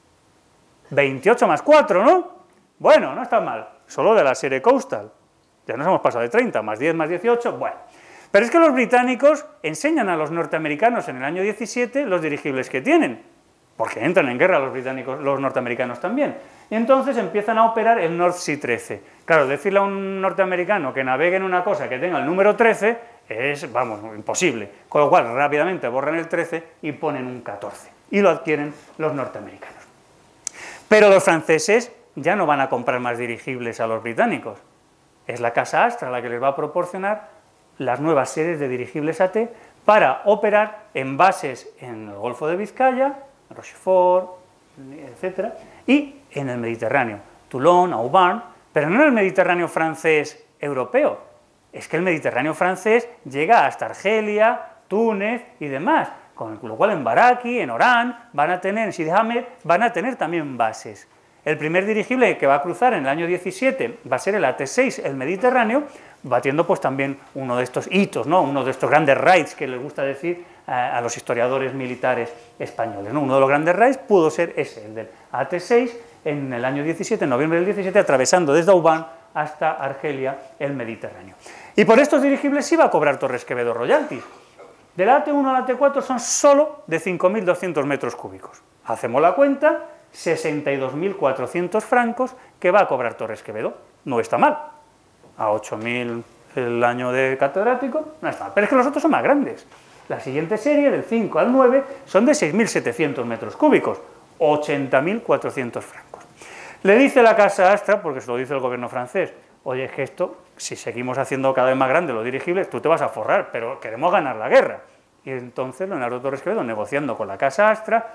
28 más 4, ¿no? Bueno, no está mal. Solo de la serie Coastal. Ya nos hemos pasado de 30, más 10 más 18, bueno. Pero es que los británicos enseñan a los norteamericanos en el año 17 los dirigibles que tienen, porque entran en guerra los norteamericanos también. Y entonces empiezan a operar el North Sea 13. Claro, decirle a un norteamericano que navegue en una cosa que tenga el número 13 es, vamos, imposible. Con lo cual, rápidamente borran el 13 y ponen un 14. Y lo adquieren los norteamericanos. Pero los franceses ya no van a comprar más dirigibles a los británicos. Es la Casa Astra la que les va a proporcionar las nuevas series de dirigibles AT para operar en bases en el Golfo de Vizcaya, Rochefort, etc., y en el Mediterráneo, Toulon, Aubin, pero no en el Mediterráneo francés europeo. Es que el Mediterráneo francés llega hasta Argelia, Túnez y demás, con lo cual en Baraki, en Orán, van a tener, en Sidi Ahmed, van a tener también bases. El primer dirigible que va a cruzar en el año 17 va a ser el AT-6, el Mediterráneo, batiendo pues también uno de estos hitos, ¿no? Uno de estos grandes raids que les gusta decir a los historiadores militares españoles, ¿no? Uno de los grandes raids pudo ser ese, el del AT-6, en el año 17, en noviembre del 17, atravesando desde Aubin hasta Argelia el Mediterráneo. Y por estos dirigibles iba a cobrar Torres Quevedo royalties. Del AT1 al AT4 son solo de 5.200 metros cúbicos. Hacemos la cuenta, 62.400 francos que va a cobrar Torres Quevedo. No está mal. A 8.000 el año de catedrático, no está mal. Pero es que los otros son más grandes. La siguiente serie, del 5 al 9, son de 6.700 metros cúbicos, 80.400 francos. Le dice la Casa Astra, porque se lo dice el gobierno francés, oye, es que esto, si seguimos haciendo cada vez más grandes los dirigibles, tú te vas a forrar, pero queremos ganar la guerra. Y entonces Leonardo Torres Quevedo, negociando con la Casa Astra,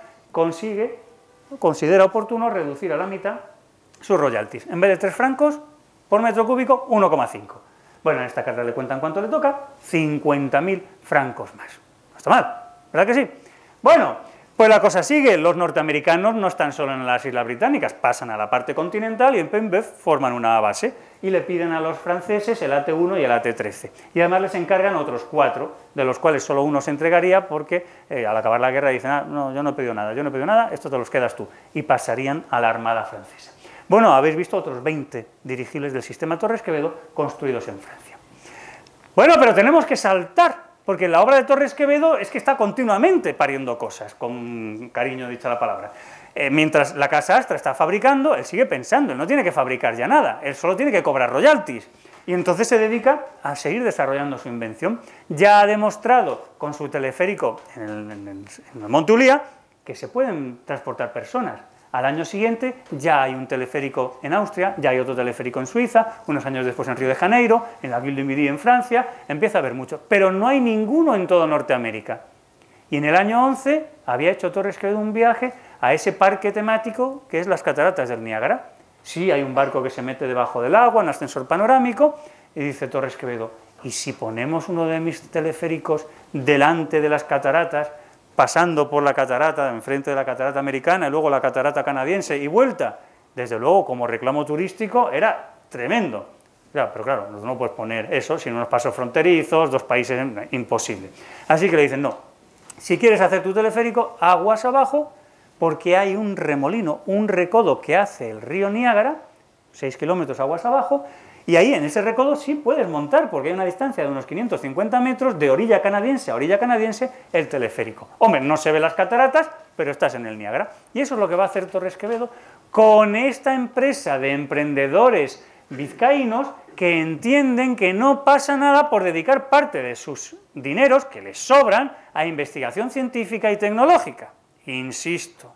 considera oportuno reducir a la mitad sus royalties. En vez de 3 francos por metro cúbico, 1,5. Bueno, en esta carta le cuentan cuánto le toca, 50.000 francos más. No está mal, ¿verdad que sí? Bueno, pues la cosa sigue. Los norteamericanos no están solo en las Islas Británicas, pasan a la parte continental y en Penbeth forman una base y le piden a los franceses el AT1 y el AT13. Y además les encargan otros 4, de los cuales solo uno se entregaría porque al acabar la guerra dicen, no, yo no he pedido nada, esto te los quedas tú. Y pasarían a la Armada francesa. Bueno, habéis visto otros 20 dirigibles del sistema Torres Quevedo construidos en Francia. Bueno, pero tenemos que saltar, porque la obra de Torres Quevedo es que está continuamente pariendo cosas, con cariño dicha la palabra. Mientras la Casa Astra está fabricando, él sigue pensando, él no tiene que fabricar ya nada, él solo tiene que cobrar royalties. Y entonces se dedica a seguir desarrollando su invención. Ya ha demostrado con su teleférico en el Monte Ulia que se pueden transportar personas. Al año siguiente ya hay un teleférico en Austria, ya hay otro teleférico en Suiza, unos años después en Río de Janeiro, en la Ville du Midi en Francia, empieza a haber mucho, pero no hay ninguno en toda Norteamérica. Y en el año 11 había hecho Torres Quevedo un viaje a ese parque temático que es las cataratas del Niágara. Sí, hay un barco que se mete debajo del agua, un ascensor panorámico, y dice Torres Quevedo, ¿y si ponemos uno de mis teleféricos delante de las cataratas, pasando por la catarata, enfrente de la catarata americana y luego la catarata canadiense y vuelta? Desde luego, como reclamo turístico, era tremendo. Ya, pero claro, no puedes poner eso sin unos pasos fronterizos, 2 países, imposible. Así que le dicen, no, si quieres hacer tu teleférico, aguas abajo, porque hay un remolino, un recodo que hace el río Niágara, 6 kilómetros aguas abajo, y ahí en ese recodo sí puedes montar, porque hay una distancia de unos 550 metros de orilla canadiense a orilla canadiense el teleférico. Hombre, no se ven las cataratas, pero estás en el Niágara. Y eso es lo que va a hacer Torres Quevedo con esta empresa de emprendedores vizcaínos que entienden que no pasa nada por dedicar parte de sus dineros, que les sobran, a investigación científica y tecnológica. Insisto,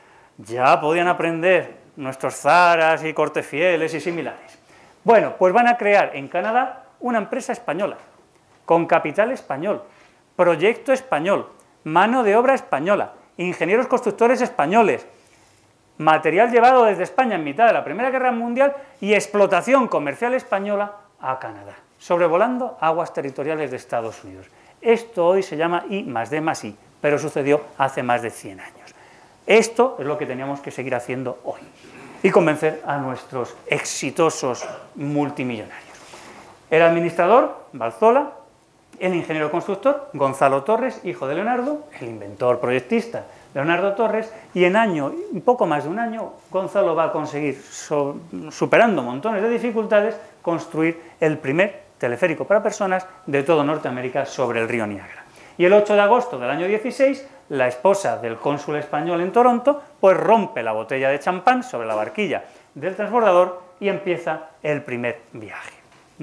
ya podían aprender nuestros Zaras y Cortefieles y similares. Bueno, pues van a crear en Canadá una empresa española, con capital español, proyecto español, mano de obra española, ingenieros constructores españoles, material llevado desde España en mitad de la Primera Guerra Mundial y explotación comercial española a Canadá, sobrevolando aguas territoriales de Estados Unidos. Esto hoy se llama I+D+I, pero sucedió hace más de 100 años. Esto es lo que teníamos que seguir haciendo hoy y convencer a nuestros exitosos multimillonarios. El administrador, Valzola, el ingeniero constructor, Gonzalo Torres, hijo de Leonardo, el inventor proyectista, Leonardo Torres, y en un poco más de un año, Gonzalo va a conseguir, superando montones de dificultades, construir el primer teleférico para personas de todo Norteamérica sobre el río Niágara. Y el 8 de agosto del año 16, la esposa del cónsul español en Toronto, pues rompe la botella de champán sobre la barquilla del transbordador y empieza el primer viaje.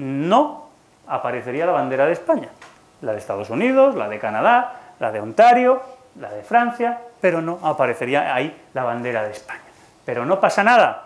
No aparecería la bandera de España, la de Estados Unidos, la de Canadá, la de Ontario, la de Francia, pero no aparecería ahí la bandera de España. Pero no pasa nada.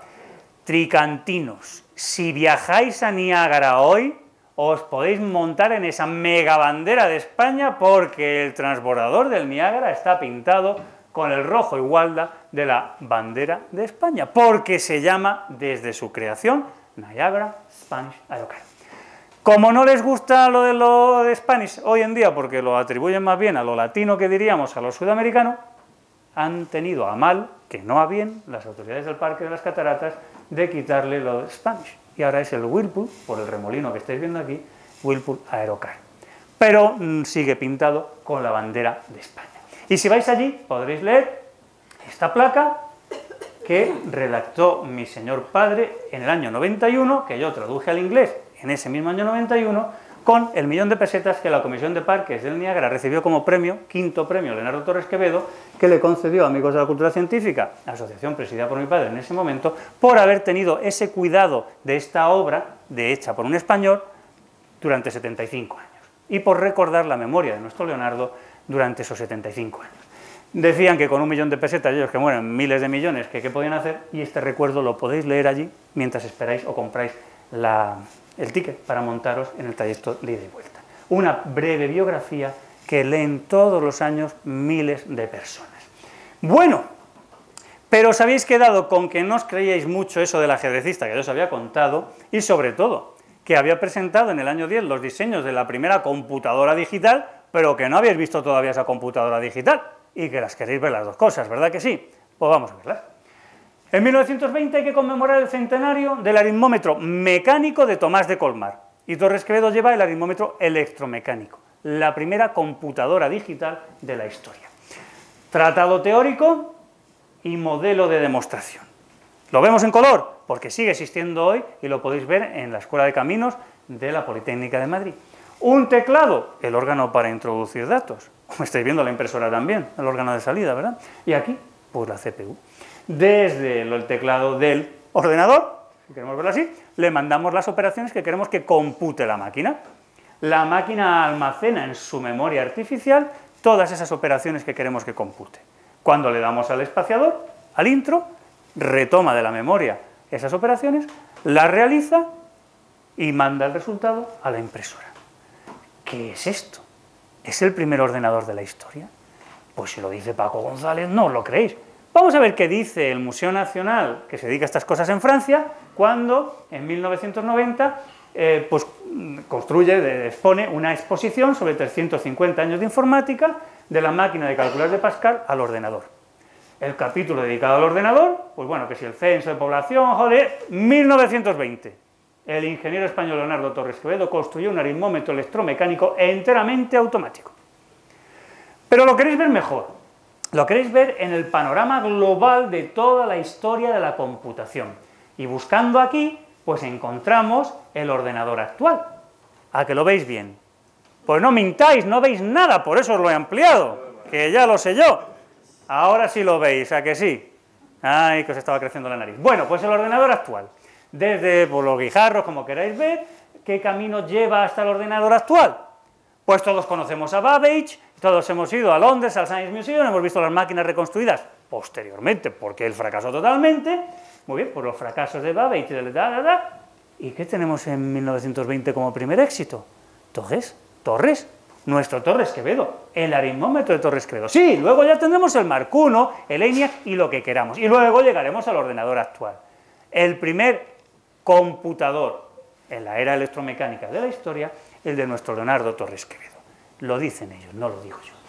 Tricantinos, si viajáis a Niágara hoy, os podéis montar en esa mega bandera de España porque el transbordador del Niágara está pintado con el rojo y gualda de la bandera de España, porque se llama, desde su creación, Niagara Spanish Aerocar. Como no les gusta lo de Spanish hoy en día, porque lo atribuyen más bien a lo latino que diríamos a lo sudamericano, han tenido a mal, que no a bien, las autoridades del Parque de las Cataratas, de quitarle lo de Spanish. Y ahora es el Whirlpool, por el remolino que estáis viendo aquí, Whirlpool Aerocar. Pero sigue pintado con la bandera de España. Y si vais allí, podréis leer esta placa que redactó mi señor padre en el año 91, que yo traduje al inglés en ese mismo año 91, con el 1.000.000 de pesetas que la Comisión de Parques del Niágara recibió como premio, quinto premio Leonardo Torres Quevedo, que le concedió a Amigos de la Cultura Científica, asociación presidida por mi padre en ese momento, por haber tenido ese cuidado de esta obra, hecha por un español, durante 75 años, y por recordar la memoria de nuestro Leonardo durante esos 75 años. Decían que con 1.000.000 de pesetas, ellos que mueren miles de millones, que qué podían hacer, y este recuerdo lo podéis leer allí mientras esperáis o compráis el ticket para montaros en el trayecto de ida y vuelta. Una breve biografía que leen todos los años miles de personas. Bueno, pero os habéis quedado con que no os creíais mucho eso del ajedrecista que yo os había contado, y sobre todo, que había presentado en el año 10 los diseños de la primera computadora digital, pero que no habéis visto todavía esa computadora digital, y que las queréis ver las dos cosas, ¿verdad que sí? Pues vamos a verlas. En 1920 hay que conmemorar el centenario del aritmómetro mecánico de Tomás de Colmar, y Torres Quevedo lleva el aritmómetro electromecánico, la primera computadora digital de la historia. Tratado teórico y modelo de demostración. ¿Lo vemos en color? Porque sigue existiendo hoy y lo podéis ver en la Escuela de Caminos de la Politécnica de Madrid. Un teclado, el órgano para introducir datos. Como estáis viendo, la impresora también, el órgano de salida, ¿verdad? Y aquí, pues la CPU. Desde el teclado del ordenador, si queremos verlo así, le mandamos las operaciones que queremos que compute la máquina. La máquina almacena en su memoria artificial todas esas operaciones que queremos que compute. Cuando le damos al espaciador, al intro, retoma de la memoria esas operaciones, las realiza y manda el resultado a la impresora. ¿Qué es esto? ¿Es el primer ordenador de la historia? Pues si lo dice Paco González, no os lo creéis. Vamos a ver qué dice el Museo Nacional, que se dedica a estas cosas en Francia, cuando en 1990 pues, expone una exposición sobre 350 años de informática de la máquina de calcular de Pascal al ordenador. El capítulo dedicado al ordenador, pues bueno, que si el censo de población, joder, 1920. El ingeniero español Leonardo Torres Quevedo construyó un aritmómetro electromecánico enteramente automático. Pero lo queréis ver mejor. Lo queréis ver en el panorama global de toda la historia de la computación. Y buscando aquí, pues encontramos el ordenador actual. ¿A que lo veis bien? Pues no mintáis, no veis nada, por eso os lo he ampliado, que ya lo sé yo. Ahora sí lo veis, ¿a que sí? Ay, que os estaba creciendo la nariz. Bueno, pues el ordenador actual. Desde por los guijarros, como queráis ver, ¿qué camino lleva hasta el ordenador actual? Pues todos conocemos a Babbage, todos hemos ido a Londres, al Science Museum, hemos visto las máquinas reconstruidas posteriormente, porque él fracasó totalmente. Muy bien, pues los fracasos de Babbage, ¿y qué tenemos en 1920 como primer éxito? Torres, nuestro Torres Quevedo, el aritmómetro de Torres Quevedo. Sí, luego ya tendremos el Mark I, el ENIAC y lo que queramos, y luego llegaremos al ordenador actual. El primer computador en la era electromecánica de la historia, el de nuestro Leonardo Torres Quevedo. Lo dicen ellos, no lo digo yo.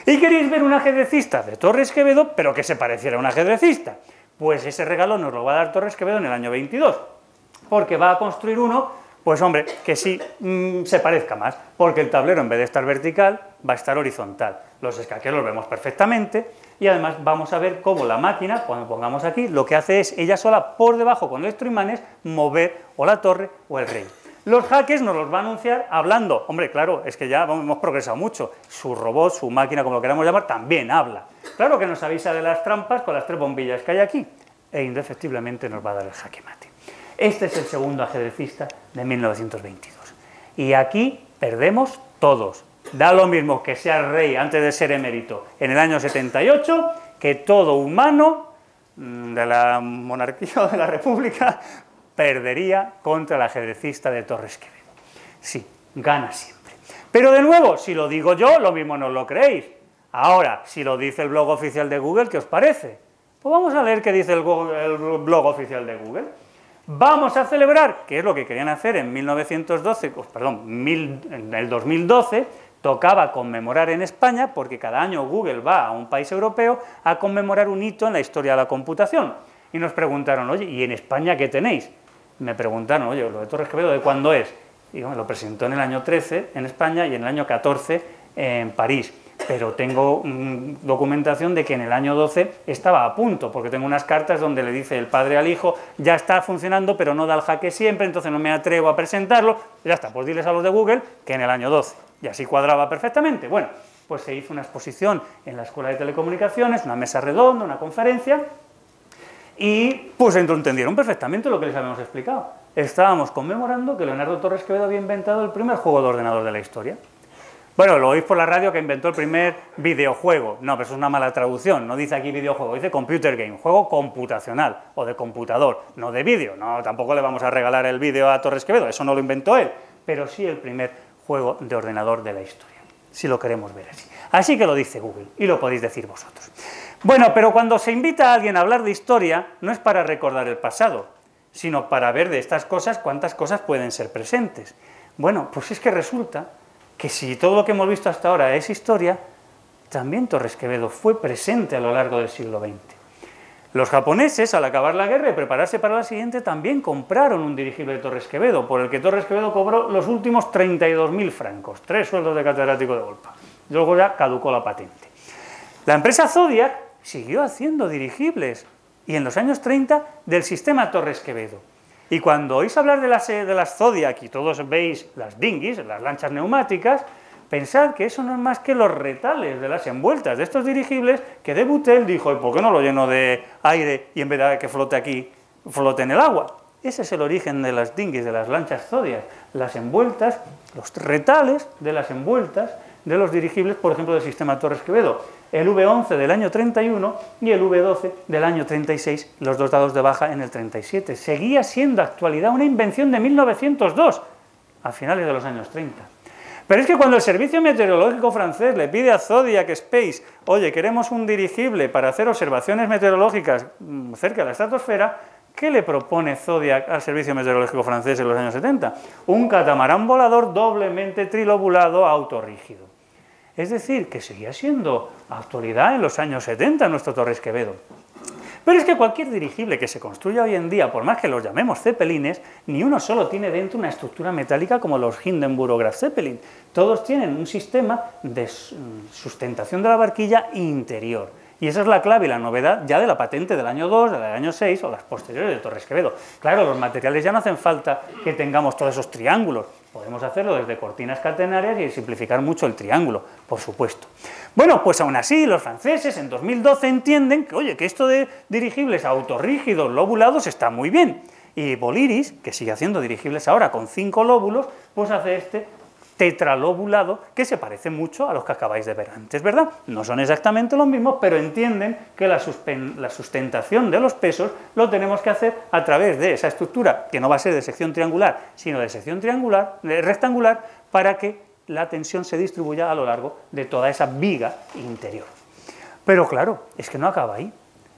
¿Y queréis ver un ajedrecista de Torres Quevedo, pero que se pareciera a un ajedrecista? Pues ese regalo nos lo va a dar Torres Quevedo en el año 22, porque va a construir uno, pues hombre, que sí se parezca más, porque el tablero en vez de estar vertical va a estar horizontal. Los escaqueos los vemos perfectamente y además vamos a ver cómo la máquina, cuando pongamos aquí, lo que hace es ella sola por debajo con electroimanes mover o la torre o el rey. Los jaques nos los va a anunciar hablando. Hombre, claro, es que ya hemos progresado mucho. Su robot, su máquina, como lo queramos llamar, también habla. Claro que nos avisa de las trampas con las 3 bombillas que hay aquí e indefectiblemente nos va a dar el jaque mate. Este es el segundo ajedrecista de 1922. Y aquí perdemos todos. Da lo mismo que sea rey antes de ser emérito en el año 78 que todo humano de la monarquía o de la república perdería contra el ajedrecista de Torres Quevedo. Sí, gana siempre. Pero de nuevo, si lo digo yo, lo mismo no os lo creéis. Ahora, si lo dice el blog oficial de Google, ¿qué os parece? Pues vamos a leer qué dice el blog oficial de Google. Vamos a celebrar, que es lo que querían hacer en 1912, en el 2012, tocaba conmemorar en España, porque cada año Google va a un país europeo a conmemorar un hito en la historia de la computación. Y nos preguntaron, oye, ¿y en España qué tenéis? Me preguntaron, oye, lo de Torres Quevedo, ¿de cuándo es? Y bueno, lo presentó en el año 13 en España y en el año 14 en París. Pero tengo documentación de que en el año 12 estaba a punto, porque tengo unas cartas donde le dice el padre al hijo, ya está funcionando, pero no da el jaque siempre, entonces no me atrevo a presentarlo. Ya está, pues diles a los de Google que en el año 12. Y así cuadraba perfectamente. Bueno, pues se hizo una exposición en la Escuela de Telecomunicaciones, una mesa redonda, una conferencia, y pues entendieron perfectamente lo que les habíamos explicado. Estábamos conmemorando que Leonardo Torres Quevedo había inventado el primer juego de ordenador de la historia. Bueno, lo oís por la radio que inventó el primer videojuego. No, pero eso es una mala traducción, no dice aquí videojuego, dice computer game, juego computacional o de computador, no de vídeo. No, tampoco le vamos a regalar el vídeo a Torres Quevedo, eso no lo inventó él, pero sí el primer juego de ordenador de la historia, si lo queremos ver así. Así que lo dice Google y lo podéis decir vosotros. Bueno, pero cuando se invita a alguien a hablar de historia, no es para recordar el pasado, sino para ver de estas cosas cuántas cosas pueden ser presentes. Bueno, pues es que resulta que si todo lo que hemos visto hasta ahora es historia, también Torres Quevedo fue presente a lo largo del siglo XX. Los japoneses, al acabar la guerra y prepararse para la siguiente, también compraron un dirigible de Torres Quevedo, por el que Torres Quevedo cobró los últimos 32.000 francos, 3 sueldos de catedrático de Golpa. Luego ya caducó la patente. La empresa Zodiac siguió haciendo dirigibles, y en los años 30 del sistema Torres Quevedo. Y cuando oís hablar de las Zodiac y todos veis las dinghies, las lanchas neumáticas, pensad que eso no es más que los retales de las envueltas de estos dirigibles que de Boutel dijo, ¿y por qué no lo lleno de aire y en vez de que flote aquí, flote en el agua? Ese es el origen de las dinghies, de las lanchas Zodiac, las envueltas, los retales de las envueltas de los dirigibles, por ejemplo, del sistema Torres Quevedo. El V11 del año 31 y el V12 del año 36, los dos dados de baja en el 37. Seguía siendo actualidad, una invención de 1902, a finales de los años 30. Pero es que cuando el Servicio Meteorológico francés le pide a Zodiac Space, oye, queremos un dirigible para hacer observaciones meteorológicas cerca de la estratosfera, ¿qué le propone Zodiac al Servicio Meteorológico francés en los años 70? Un catamarán volador doblemente trilobulado autorrígido. Es decir, que seguía siendo actualidad en los años 70 nuestro Torres Quevedo. Pero es que cualquier dirigible que se construya hoy en día, por más que los llamemos zeppelines, ni uno solo tiene dentro una estructura metálica como los Hindenburg o Graf Zeppelin. Todos tienen un sistema de sustentación de la barquilla interior. Y esa es la clave y la novedad ya de la patente del año 2, del año 6 o las posteriores de Torres Quevedo. Claro, los materiales ya no hacen falta que tengamos todos esos triángulos. Podemos hacerlo desde cortinas catenarias y simplificar mucho el triángulo, por supuesto. Bueno, pues aún así los franceses en 2012 entienden que, oye, que esto de dirigibles autorrígidos lobulados está muy bien. Y Boliris, que sigue haciendo dirigibles ahora con 5 lóbulos, pues hace este tetralobulado que se parece mucho a los que acabáis de ver antes, ¿verdad? No son exactamente los mismos, pero entienden que la sustentación de los pesos lo tenemos que hacer a través de esa estructura, que no va a ser de sección triangular, sino de sección rectangular, para que la tensión se distribuya a lo largo de toda esa viga interior. Pero claro, es que no acaba ahí.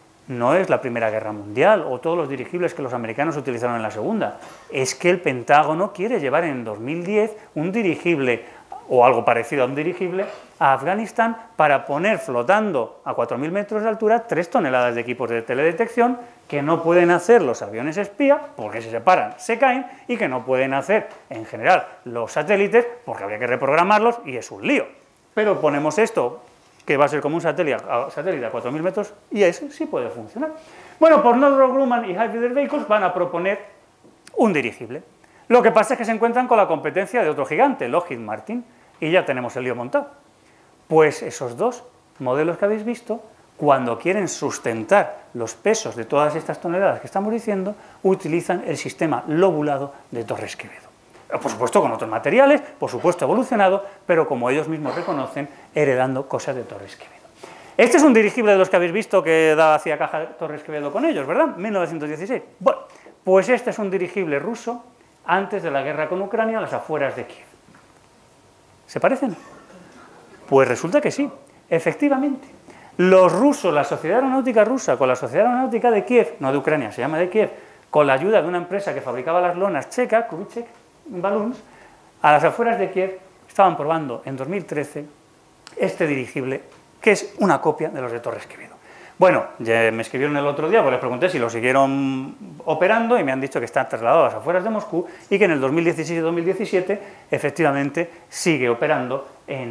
No es la Primera Guerra Mundial o todos los dirigibles que los americanos utilizaron en la Segunda. Es que el Pentágono quiere llevar en 2010 un dirigible o algo parecido a un dirigible, a Afganistán para poner flotando a 4.000 metros de altura 3 toneladas de equipos de teledetección que no pueden hacer los aviones espía, porque si se paran se caen, y que no pueden hacer en general los satélites, porque habría que reprogramarlos y es un lío. Pero ponemos esto, que va a ser como un satélite a 4.000 metros, y eso sí puede funcionar. Bueno, pues Northrop Grumman y Hydrogen Vehicles van a proponer un dirigible. Lo que pasa es que se encuentran con la competencia de otro gigante, Lockheed Martin, y ya tenemos el lío montado. Pues esos dos modelos que habéis visto, cuando quieren sustentar los pesos de todas estas toneladas que estamos diciendo, utilizan el sistema lobulado de Torres Quevedo. Por supuesto con otros materiales, por supuesto evolucionado, pero como ellos mismos reconocen, heredando cosas de Torres Quevedo. Este es un dirigible de los que habéis visto que hacía caja Torres Quevedo con ellos, ¿verdad? 1916. Bueno, pues este es un dirigible ruso antes de la guerra con Ucrania a las afueras de Kiev. ¿Se parecen? Pues resulta que sí, efectivamente. Los rusos, la Sociedad Aeronáutica Rusa con la Sociedad Aeronáutica de Kiev, no de Ucrania, se llama de Kiev, con la ayuda de una empresa que fabricaba las lonas checa, Kubitschek Balloons, a las afueras de Kiev, estaban probando en 2013 este dirigible, que es una copia de los de Torres Quevedo. Bueno, ya me escribieron el otro día, pues les pregunté si lo siguieron operando y me han dicho que está trasladado a las afueras de Moscú y que en el 2016 y 2017 efectivamente sigue operando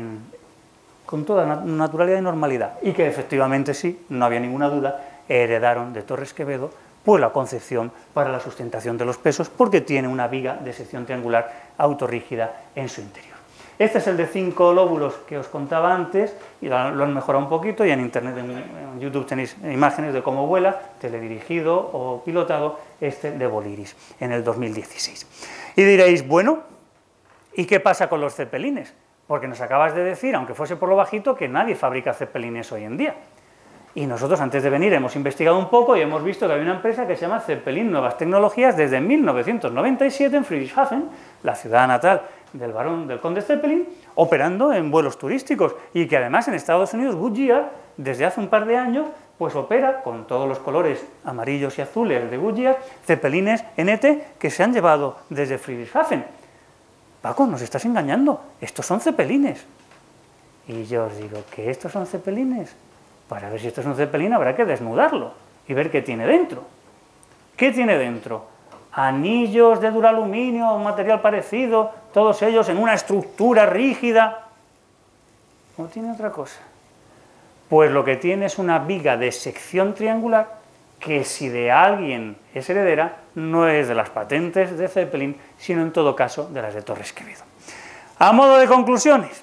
con toda naturalidad y normalidad, y que efectivamente sí, no había ninguna duda, heredaron de Torres Quevedo pues la concepción para la sustentación de los pesos, porque tiene una viga de sección triangular autorrígida en su interior. Este es el de 5 lóbulos que os contaba antes, y lo han mejorado un poquito, y en internet, en YouTube tenéis imágenes de cómo vuela, teledirigido o pilotado, este de Voliris, en el 2016. Y diréis, bueno, ¿y qué pasa con los cepelines? Porque nos acabas de decir, aunque fuese por lo bajito, que nadie fabrica cepelines hoy en día. Y nosotros antes de venir hemos investigado un poco y hemos visto que hay una empresa que se llama Zeppelin Nuevas Tecnologías desde 1997 en Friedrichshafen, la ciudad natal del barón del conde Zeppelin, operando en vuelos turísticos, y que además en Estados Unidos Goodyear, desde hace un par de años, pues opera con todos los colores amarillos y azules de Goodyear, Zeppelines NT que se han llevado desde Friedrichshafen. Paco, nos estás engañando, estos son Zeppelines. Y yo os digo, ¿que estos son Zeppelines? Para ver si esto es un Zeppelin habrá que desnudarlo y ver qué tiene dentro. ¿Qué tiene dentro? Anillos de duraluminio, un material parecido, todos ellos en una estructura rígida. ¿No tiene otra cosa? Pues lo que tiene es una viga de sección triangular que, si de alguien es heredera, no es de las patentes de Zeppelin, sino en todo caso de las de Torres Quevedo. A modo de conclusiones,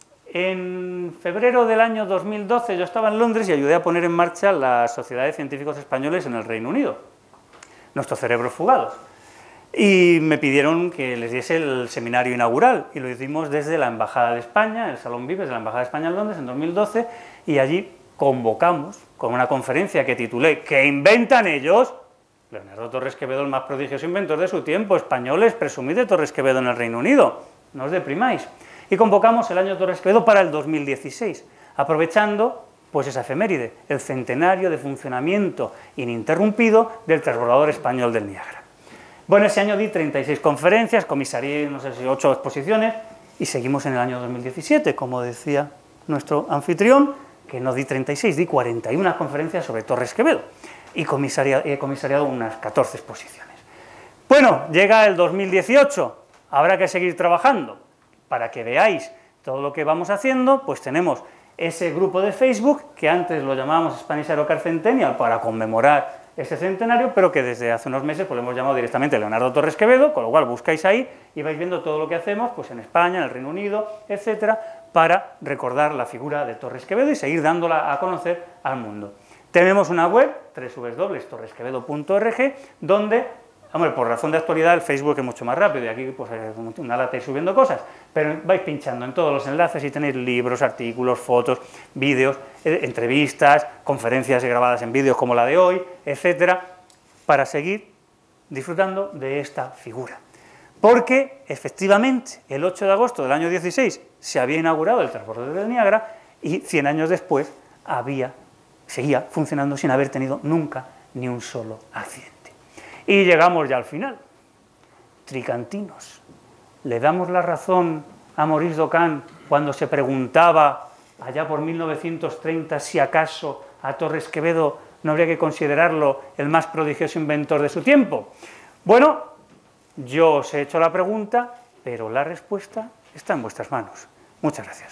en febrero del año 2012 yo estaba en Londres y ayudé a poner en marcha la Sociedad de Científicos Españoles en el Reino Unido, nuestros cerebros fugados, y me pidieron que les diese el seminario inaugural, y lo hicimos desde la Embajada de España, el Salón Vives de la Embajada de España en Londres en 2012, y allí convocamos con una conferencia que titulé ¿Qué inventan ellos? Leonardo Torres Quevedo, el más prodigioso inventor de su tiempo, españoles, presumid de Torres Quevedo en el Reino Unido, no os deprimáis. Y convocamos el año Torres Quevedo para el 2016, aprovechando pues esa efeméride, el centenario de funcionamiento ininterrumpido del transbordador español del Niágara. Bueno, ese año di 36 conferencias, comisarié, no sé si 8 exposiciones, y seguimos en el año 2017, como decía nuestro anfitrión, que no di 36, di 41 conferencias sobre Torres Quevedo, y he comisariado unas 14 exposiciones. Bueno, llega el 2018, habrá que seguir trabajando. Para que veáis todo lo que vamos haciendo, pues tenemos ese grupo de Facebook, que antes lo llamábamos Spanish Aerocar Centennial para conmemorar ese centenario, pero que desde hace unos meses pues lo hemos llamado directamente Leonardo Torres Quevedo, con lo cual buscáis ahí y vais viendo todo lo que hacemos pues en España, en el Reino Unido, etcétera, para recordar la figura de Torres Quevedo y seguir dándola a conocer al mundo. Tenemos una web, www.torresquevedo.org, donde, hombre, por razón de actualidad el Facebook es mucho más rápido y aquí pues una lata y subiendo cosas, pero vais pinchando en todos los enlaces y tenéis libros, artículos, fotos, vídeos, entrevistas, conferencias grabadas en vídeos como la de hoy, etcétera, para seguir disfrutando de esta figura. Porque, efectivamente, el 8 de agosto del año 16 se había inaugurado el transbordador del Niágara y 100 años después seguía funcionando sin haber tenido nunca ni un solo accidente. Y llegamos ya al final. Tricantinos, ¿le damos la razón a Maurice Docan cuando se preguntaba, allá por 1930, si acaso a Torres Quevedo no habría que considerarlo el más prodigioso inventor de su tiempo? Bueno, yo os he hecho la pregunta, pero la respuesta está en vuestras manos. Muchas gracias.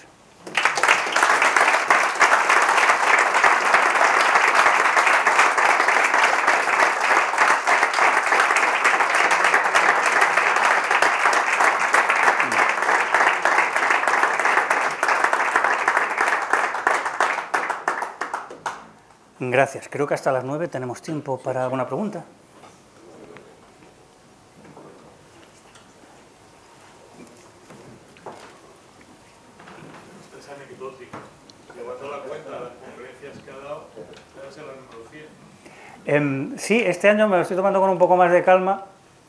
Gracias. Creo que hasta las 9 tenemos tiempo para alguna pregunta. Es anecdótico. Llevando la cuenta de las conferencias que ha dado, ya se las reproducía. Sí, este año me lo estoy tomando con un poco más de calma.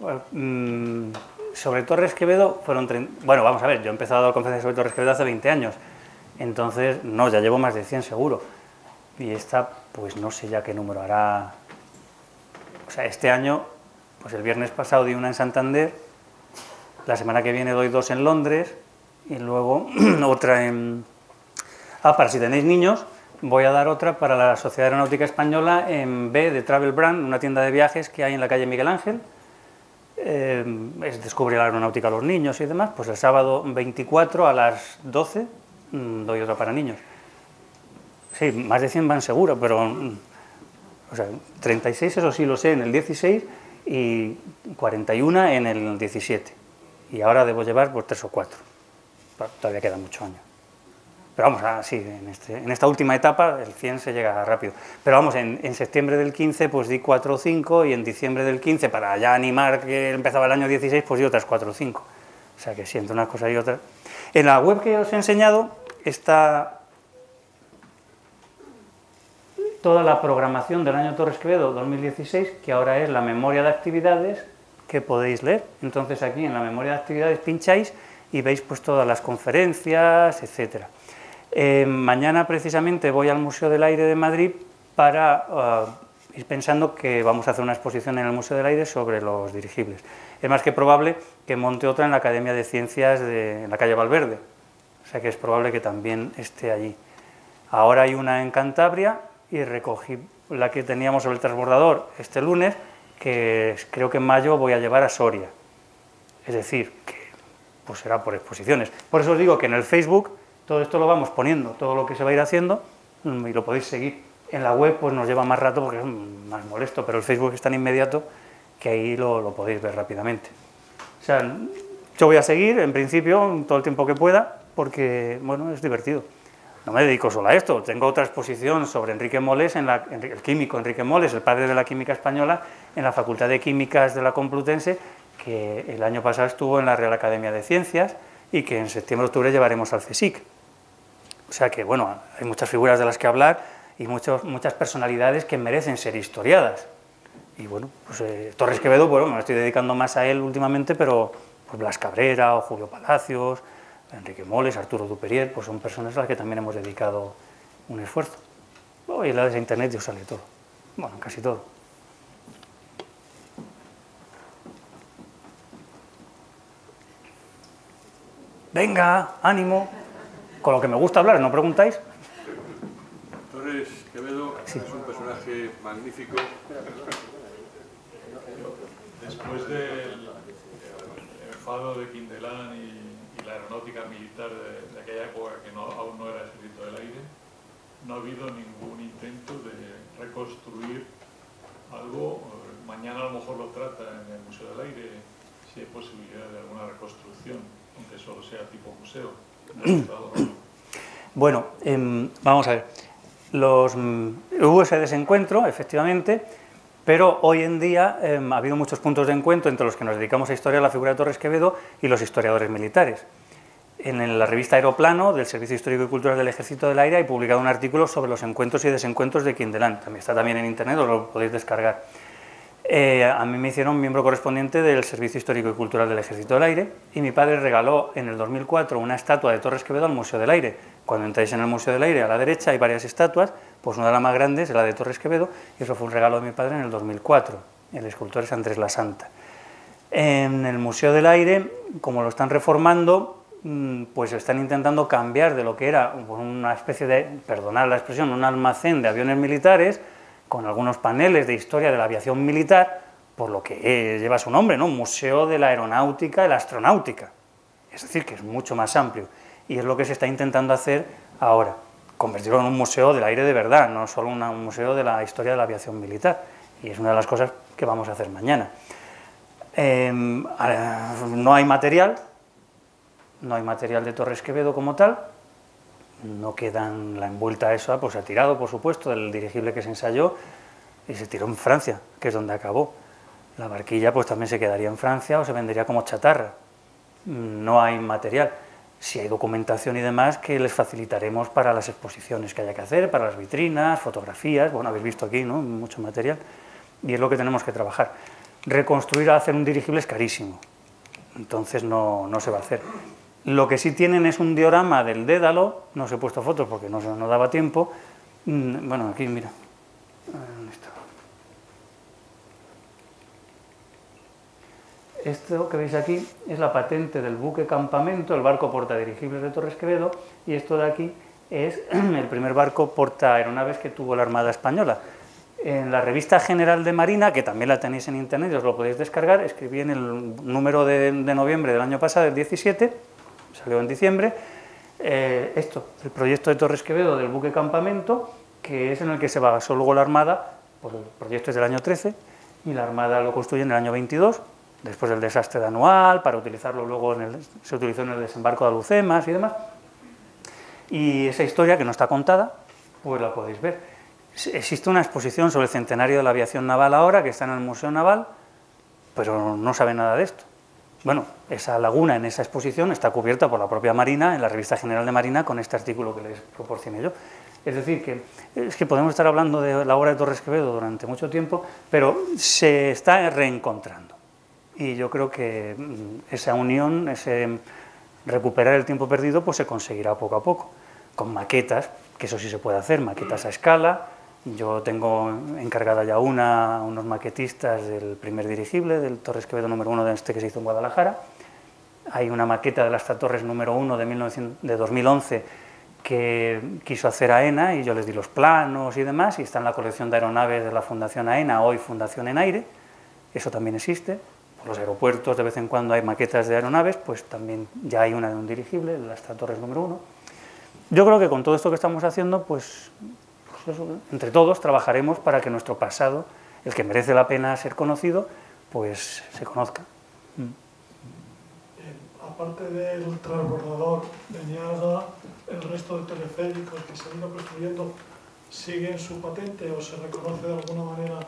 Sobre Torres Quevedo fueron... Bueno, vamos a ver, yo he empezado a dar conferencias sobre Torres Quevedo hace 20 años. Entonces, no, ya llevo más de 100 seguro. Y esta, pues no sé ya qué número hará. O sea, este año, pues el viernes pasado di una en Santander, la semana que viene doy 2 en Londres, y luego otra en... para si tenéis niños, voy a dar otra para la Sociedad Aeronáutica Española en B de Travel Brand, una tienda de viajes que hay en la calle Miguel Ángel. Es Descubre la aeronáutica a los niños y demás. Pues el sábado 24 a las 12 doy otra para niños. Sí, más de 100 van seguro, pero... O sea, 36, eso sí lo sé, en el 16 y 41 en el 17. Y ahora debo llevar pues 3 o 4. Todavía queda mucho año. Pero vamos, sí, en esta última etapa el 100 se llega rápido. Pero vamos, en septiembre del 15 pues di 4 o 5 y en diciembre del 15, para ya animar que empezaba el año 16, pues di otras 4 o 5. O sea que siento una cosa y otra. En la web que os he enseñado está toda la programación del año Torres Quevedo 2016, que ahora es la memoria de actividades que podéis leer. Entonces aquí en la memoria de actividades pincháis y veis pues todas las conferencias, etcétera. Mañana precisamente voy al Museo del Aire de Madrid para ir pensando que vamos a hacer una exposición en el Museo del Aire sobre los dirigibles. Es más que probable que monte otra en la Academia de Ciencias en la calle Valverde, o sea que es probable que también esté allí. Ahora hay una en Cantabria y recogí la que teníamos sobre el transbordador este lunes, que creo que en mayo voy a llevar a Soria. Es decir, que pues será por exposiciones. Por eso os digo que en el Facebook todo esto lo vamos poniendo, todo lo que se va a ir haciendo, y lo podéis seguir. En la web pues nos lleva más rato porque es más molesto, pero el Facebook es tan inmediato que ahí lo podéis ver rápidamente. O sea, yo voy a seguir, en principio, todo el tiempo que pueda, porque, bueno, es divertido. No me dedico solo a esto, tengo otra exposición sobre Enrique Moles, el químico Enrique Moles, el padre de la química española, en la Facultad de Químicas de la Complutense, que el año pasado estuvo en la Real Academia de Ciencias y que en septiembre-octubre llevaremos al CSIC. O sea que, bueno, hay muchas figuras de las que hablar y muchas personalidades que merecen ser historiadas. Y bueno, pues Torres Quevedo, bueno, me estoy dedicando más a él últimamente, pero pues Blas Cabrera o Julio Palacios, Enrique Moles, Arturo Duperier, pues son personas a las que también hemos dedicado un esfuerzo. Hoy en la de internet os sale todo, bueno, casi todo. Venga, ánimo, con lo que me gusta hablar, ¿no preguntáis? Torres Quevedo es un personaje magnífico. Después del enfado de Quindelán y la aeronáutica militar de aquella época, que aún no era el Ejército del Aire, no ha habido ningún intento de reconstruir algo. Mañana a lo mejor lo trata en el Museo del Aire, si hay posibilidad de alguna reconstrucción, aunque solo sea tipo museo. Bueno, vamos a ver. Hubo ese desencuentro, efectivamente, pero hoy en día ha habido muchos puntos de encuentro entre los que nos dedicamos a historiar la figura de Torres Quevedo y los historiadores militares. En la revista Aeroplano del Servicio Histórico y Cultural del Ejército del Aire he publicado un artículo sobre los encuentros y desencuentros de Quindelán. Está también en internet, os lo podéis descargar. A mí me hicieron miembro correspondiente del Servicio Histórico y Cultural del Ejército del Aire y mi padre regaló en el 2004 una estatua de Torres Quevedo al Museo del Aire. Cuando entráis en el Museo del Aire, a la derecha hay varias estatuas, pues una de las más grandes es la de Torres Quevedo y eso fue un regalo de mi padre en el 2004. El escultor es Andrés La Santa. En el Museo del Aire, como lo están reformando, pues están intentando cambiar de lo que era una especie de, perdonad la expresión, un almacén de aviones militares, con algunos paneles de historia de la aviación militar, por lo que lleva su nombre, ¿no? Museo de la Aeronáutica y la Astronáutica. Es decir, que es mucho más amplio. Y es lo que se está intentando hacer ahora, convertirlo en un museo del aire de verdad, no solo un museo de la historia de la aviación militar. Y es una de las cosas que vamos a hacer mañana. No hay material de Torres Quevedo como tal, no quedan la envuelta esa, pues se ha tirado, por supuesto, del dirigible que se ensayó y se tiró en Francia, que es donde acabó. La barquilla pues también se quedaría en Francia o se vendería como chatarra. No hay material. Sí hay documentación y demás que les facilitaremos para las exposiciones que haya que hacer, para las vitrinas, fotografías, bueno, habéis visto aquí, ¿no? Mucho material, y es lo que tenemos que trabajar. Reconstruir, hacer un dirigible es carísimo, entonces no se va a hacer. Lo que sí tienen es un diorama del Dédalo, no os he puesto fotos porque no daba tiempo. Bueno, aquí, mira. ¿Dónde está? Esto que veis aquí es la patente del buque campamento, el barco portadirigibles de Torres Quevedo, y esto de aquí es el primer barco portaaeronaves que tuvo la Armada Española. En la Revista General de Marina, que también la tenéis en internet y os lo podéis descargar, escribí en el número de noviembre del año pasado, el 17, salió en diciembre, el proyecto de Torres Quevedo del buque campamento, que es en el que se basó luego la Armada, pues el proyecto es del año 13, y la Armada lo construye en el año 22, después del desastre de Anual, para utilizarlo luego, se utilizó en el desembarco de Alucemas y demás. Y esa historia, que no está contada, pues la podéis ver. Existe una exposición sobre el centenario de la aviación naval ahora, que está en el Museo Naval, pero no sabe nada de esto. Bueno, esa laguna en esa exposición está cubierta por la propia Marina, en la Revista General de Marina, con este artículo que les proporcioné yo. Es decir, que podemos estar hablando de la obra de Torres Quevedo durante mucho tiempo, pero se está reencontrando. Y yo creo que esa unión, ese recuperar el tiempo perdido, pues se conseguirá poco a poco, con maquetas, que eso sí se puede hacer, maquetas a escala. Yo tengo encargada ya unos maquetistas del primer dirigible, del Torres Quevedo número 1, de este que se hizo en Guadalajara. Hay una maqueta del Asta Torres número 1 de 2011 que quiso hacer AENA, y yo les di los planos y demás, y está en la colección de aeronaves de la Fundación AENA, hoy Fundación en Aire. Eso también existe. Por los aeropuertos de vez en cuando hay maquetas de aeronaves, pues también ya hay una de un dirigible, el Asta Torres número 1. Yo creo que con todo esto que estamos haciendo, pues eso, entre todos trabajaremos para que nuestro pasado, el que merece la pena ser conocido, pues se conozca. Aparte del transbordador de Niagara, el resto de teleféricos que se han ido construyendo, ¿siguen su patente o se reconoce de alguna manera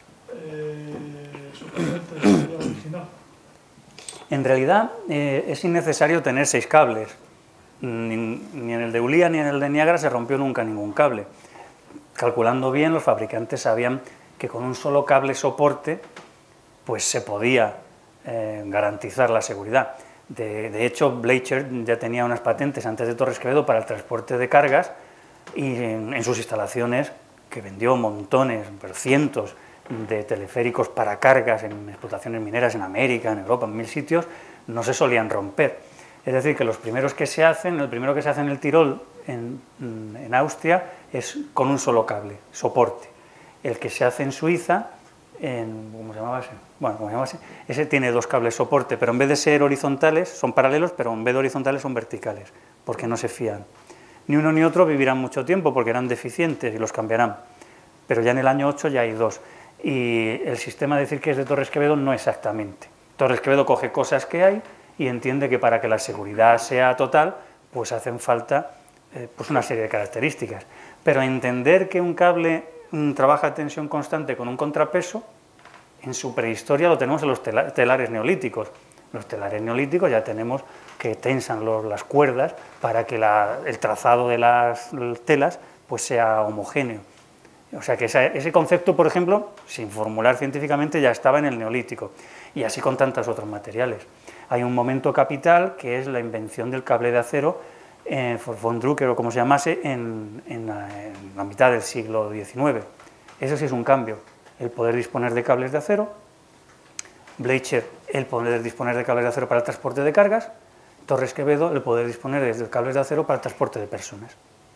su patente de serie original? En realidad es innecesario tener 6 cables. Ni en el de Ulia ni en el de Niagara se rompió nunca ningún cable. Calculando bien, los fabricantes sabían que con un solo cable soporte pues se podía garantizar la seguridad. De hecho, Blecher ya tenía unas patentes antes de Torres Quevedo para el transporte de cargas, y en sus instalaciones, que vendió montones, pero cientos de teleféricos para cargas en explotaciones mineras en América, en Europa, en 1000 sitios, no se solían romper. Es decir, que los primeros que se hacen, el primero que se hace en el Tirol, en Austria, es con un solo cable, soporte. El que se hace en Suiza, ¿cómo se llamaba ese? Bueno, ¿cómo se llamaba ese? Ese tiene 2 cables soporte, pero en vez de ser horizontales, son paralelos, pero en vez de horizontales son verticales, porque no se fían. Ni uno ni otro vivirán mucho tiempo, porque eran deficientes y los cambiarán. Pero ya en el año 8 ya hay 2. Y el sistema de decir que es de Torres Quevedo no exactamente. Torres Quevedo coge cosas que hay y entiende que para que la seguridad sea total, pues hacen falta pues una serie de características. Pero entender que un cable trabaja a tensión constante con un contrapeso, en su prehistoria lo tenemos en los telares neolíticos. Los telares neolíticos ya tenemos que tensan las cuerdas para que el trazado de las telas pues sea homogéneo. O sea que ese concepto, por ejemplo, sin formular científicamente, ya estaba en el Neolítico, y así con tantos otros materiales. Hay un momento capital que es la invención del cable de acero por von Drucker, o como se llamase, en la mitad del siglo XIX. Eso sí es un cambio, el poder disponer de cables de acero. Blecher, el poder disponer de cables de acero para el transporte de cargas, Torres Quevedo el poder disponer de cables de acero para el transporte de personas.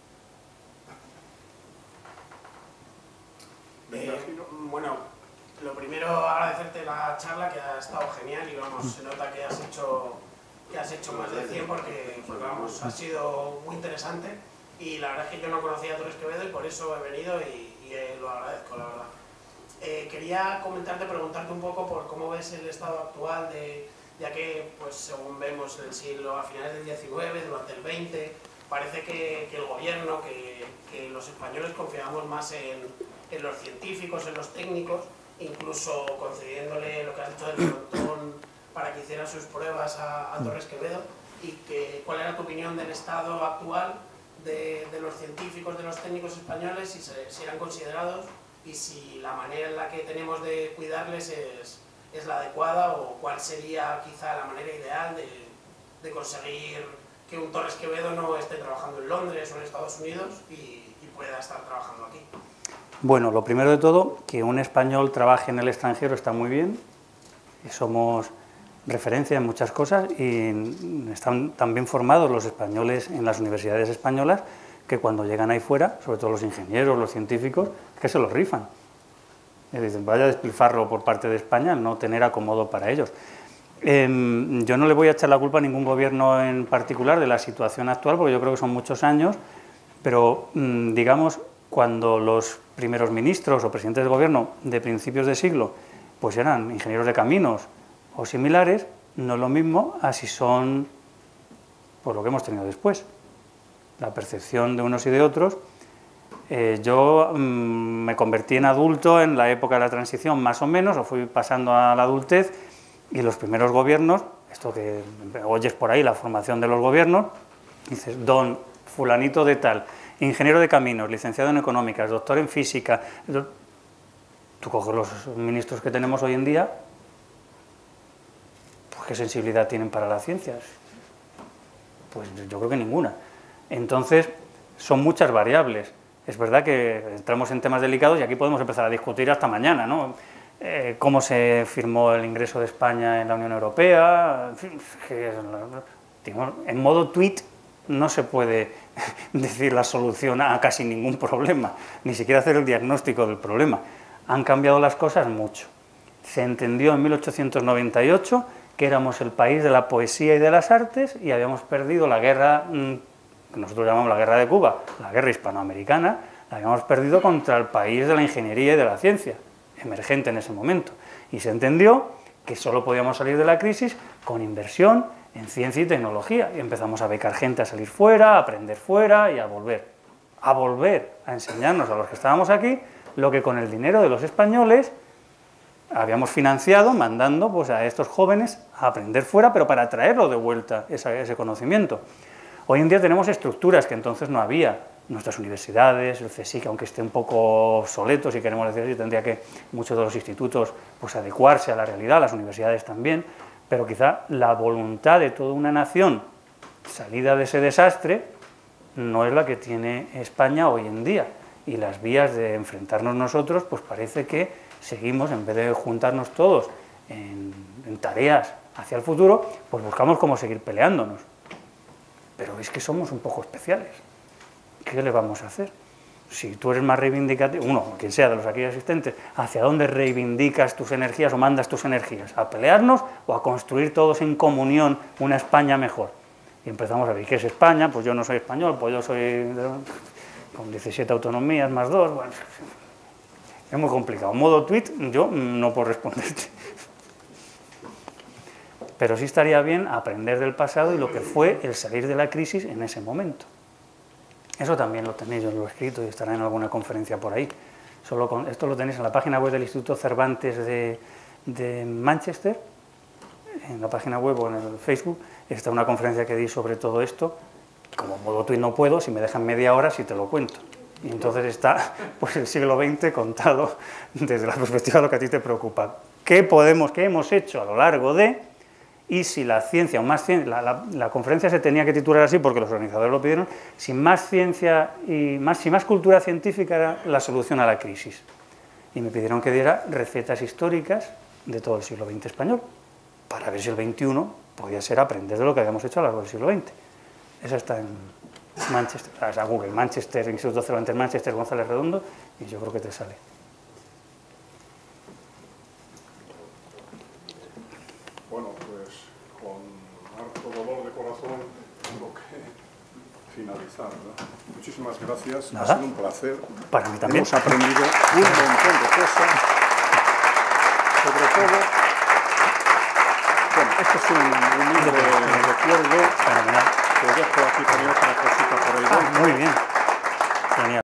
Bueno, lo primero agradecerte la charla, que ha estado genial y vamos, se nota que has hecho más de 100 porque vamos, ha sido muy interesante y la verdad es que yo no conocía a Torres Quevedo y por eso he venido y lo agradezco, la verdad. Quería preguntarte un poco por cómo ves el estado actual, ya que, pues, según vemos, el siglo a finales del XIX, durante el XX, parece que el gobierno, que los españoles confiamos más en los científicos, en los técnicos, incluso concediéndole lo que has dicho del frontón para que hiciera sus pruebas a Torres Quevedo, y ¿cuál era tu opinión del estado actual de los científicos, de los técnicos españoles, si eran considerados y si la manera en la que tenemos de cuidarles es la adecuada o cuál sería quizá la manera ideal de conseguir que un Torres Quevedo no esté trabajando en Londres o en Estados Unidos y pueda estar trabajando aquí? Bueno, lo primero de todo, que un español trabaje en el extranjero está muy bien, y somos referencia en muchas cosas y están tan bien formados los españoles en las universidades españolas que cuando llegan ahí fuera, sobre todo los ingenieros, los científicos, que se los rifan. Y dicen, vaya despilfarro por parte de España, no tener acomodo para ellos. Yo no le voy a echar la culpa a ningún gobierno en particular de la situación actual, porque yo creo que son muchos años, pero digamos, cuando los primeros ministros o presidentes de gobierno de principios de siglo pues eran ingenieros de caminos o similares, no es lo mismo a si son pues, lo que hemos tenido después. La percepción de unos y de otros. Yo me convertí en adulto en la época de la transición, más o menos, o fui pasando a la adultez, y los primeros gobiernos, esto que oyes por ahí, la formación de los gobiernos, dices, don fulanito de tal, ingeniero de caminos, licenciado en económicas, doctor en física. Tú coges los ministros que tenemos hoy en día, pues ¿qué sensibilidad tienen para las ciencias? Pues yo creo que ninguna. Entonces, son muchas variables. Es verdad que entramos en temas delicados y aquí podemos empezar a discutir hasta mañana, ¿no? Cómo se firmó el ingreso de España en la Unión Europea, en fin, en modo tweet no se puede decir la solución a casi ningún problema, ni siquiera hacer el diagnóstico del problema. Han cambiado las cosas mucho. Se entendió en 1898 que éramos el país de la poesía y de las artes y habíamos perdido la guerra, que nosotros llamamos la guerra de Cuba, la guerra hispanoamericana, la habíamos perdido contra el país de la ingeniería y de la ciencia, emergente en ese momento. Y se entendió que solo podíamos salir de la crisis con inversión en ciencia y tecnología. Y empezamos a becar gente a salir fuera, a aprender fuera y a volver a enseñarnos a los que estábamos aquí lo que con el dinero de los españoles habíamos financiado, mandando pues, a estos jóvenes a aprender fuera, pero para traerlo de vuelta, ese conocimiento. Hoy en día tenemos estructuras que entonces no había. Nuestras universidades, el CSIC, aunque esté un poco obsoleto, si queremos decir así, tendría que muchos de los institutos pues, adecuarse a la realidad, las universidades también, pero quizá la voluntad de toda una nación salida de ese desastre no es la que tiene España hoy en día. Y las vías de enfrentarnos nosotros, pues parece que seguimos, en vez de juntarnos todos en tareas hacia el futuro, pues buscamos cómo seguir peleándonos. Pero es que somos un poco especiales. ¿Qué le vamos a hacer? Si tú eres más reivindicativo, uno, quien sea de los aquí asistentes, ¿hacia dónde reivindicas tus energías o mandas tus energías? ¿A pelearnos o a construir todos en comunión una España mejor? Y empezamos a ver, ¿qué es España? Pues yo no soy español, pues yo soy con 17 autonomías más 2, bueno, es muy complicado. Modo tweet, yo no puedo responderte. Pero sí estaría bien aprender del pasado y lo que fue el salir de la crisis en ese momento. Eso también lo tenéis, yo lo he escrito y estará en alguna conferencia por ahí. Esto lo tenéis en la página web del Instituto Cervantes de Manchester, en la página web o en el Facebook, está una conferencia que di sobre todo esto. Como modo tweet no puedo, si me dejan media hora sí te lo cuento. Y entonces está pues, el siglo XX contado desde la perspectiva de lo que a ti te preocupa. ¿Qué hemos hecho a lo largo de... Y si la ciencia, o más ciencia, la conferencia se tenía que titular así porque los organizadores lo pidieron, si más ciencia y si más cultura científica era la solución a la crisis. Y me pidieron que diera recetas históricas de todo el siglo XX español. para ver si el XXI podía ser aprender de lo que habíamos hecho a lo largo del siglo XX. Esa está en Manchester, o sea, Google, Manchester, Instituto Cervantes Manchester, González Redondo, y yo creo que te sale. Bueno, pues con harto dolor de corazón tengo que finalizar, ¿verdad? Muchísimas gracias, Nada. ha sido un placer. Para mí también. Hemos aprendido un montón de cosas, sobre todo, bueno, este es un libro de recuerdo, Fenomenal. que dejo aquí también otra cosita por ahí dentro. Muy bien. Genial.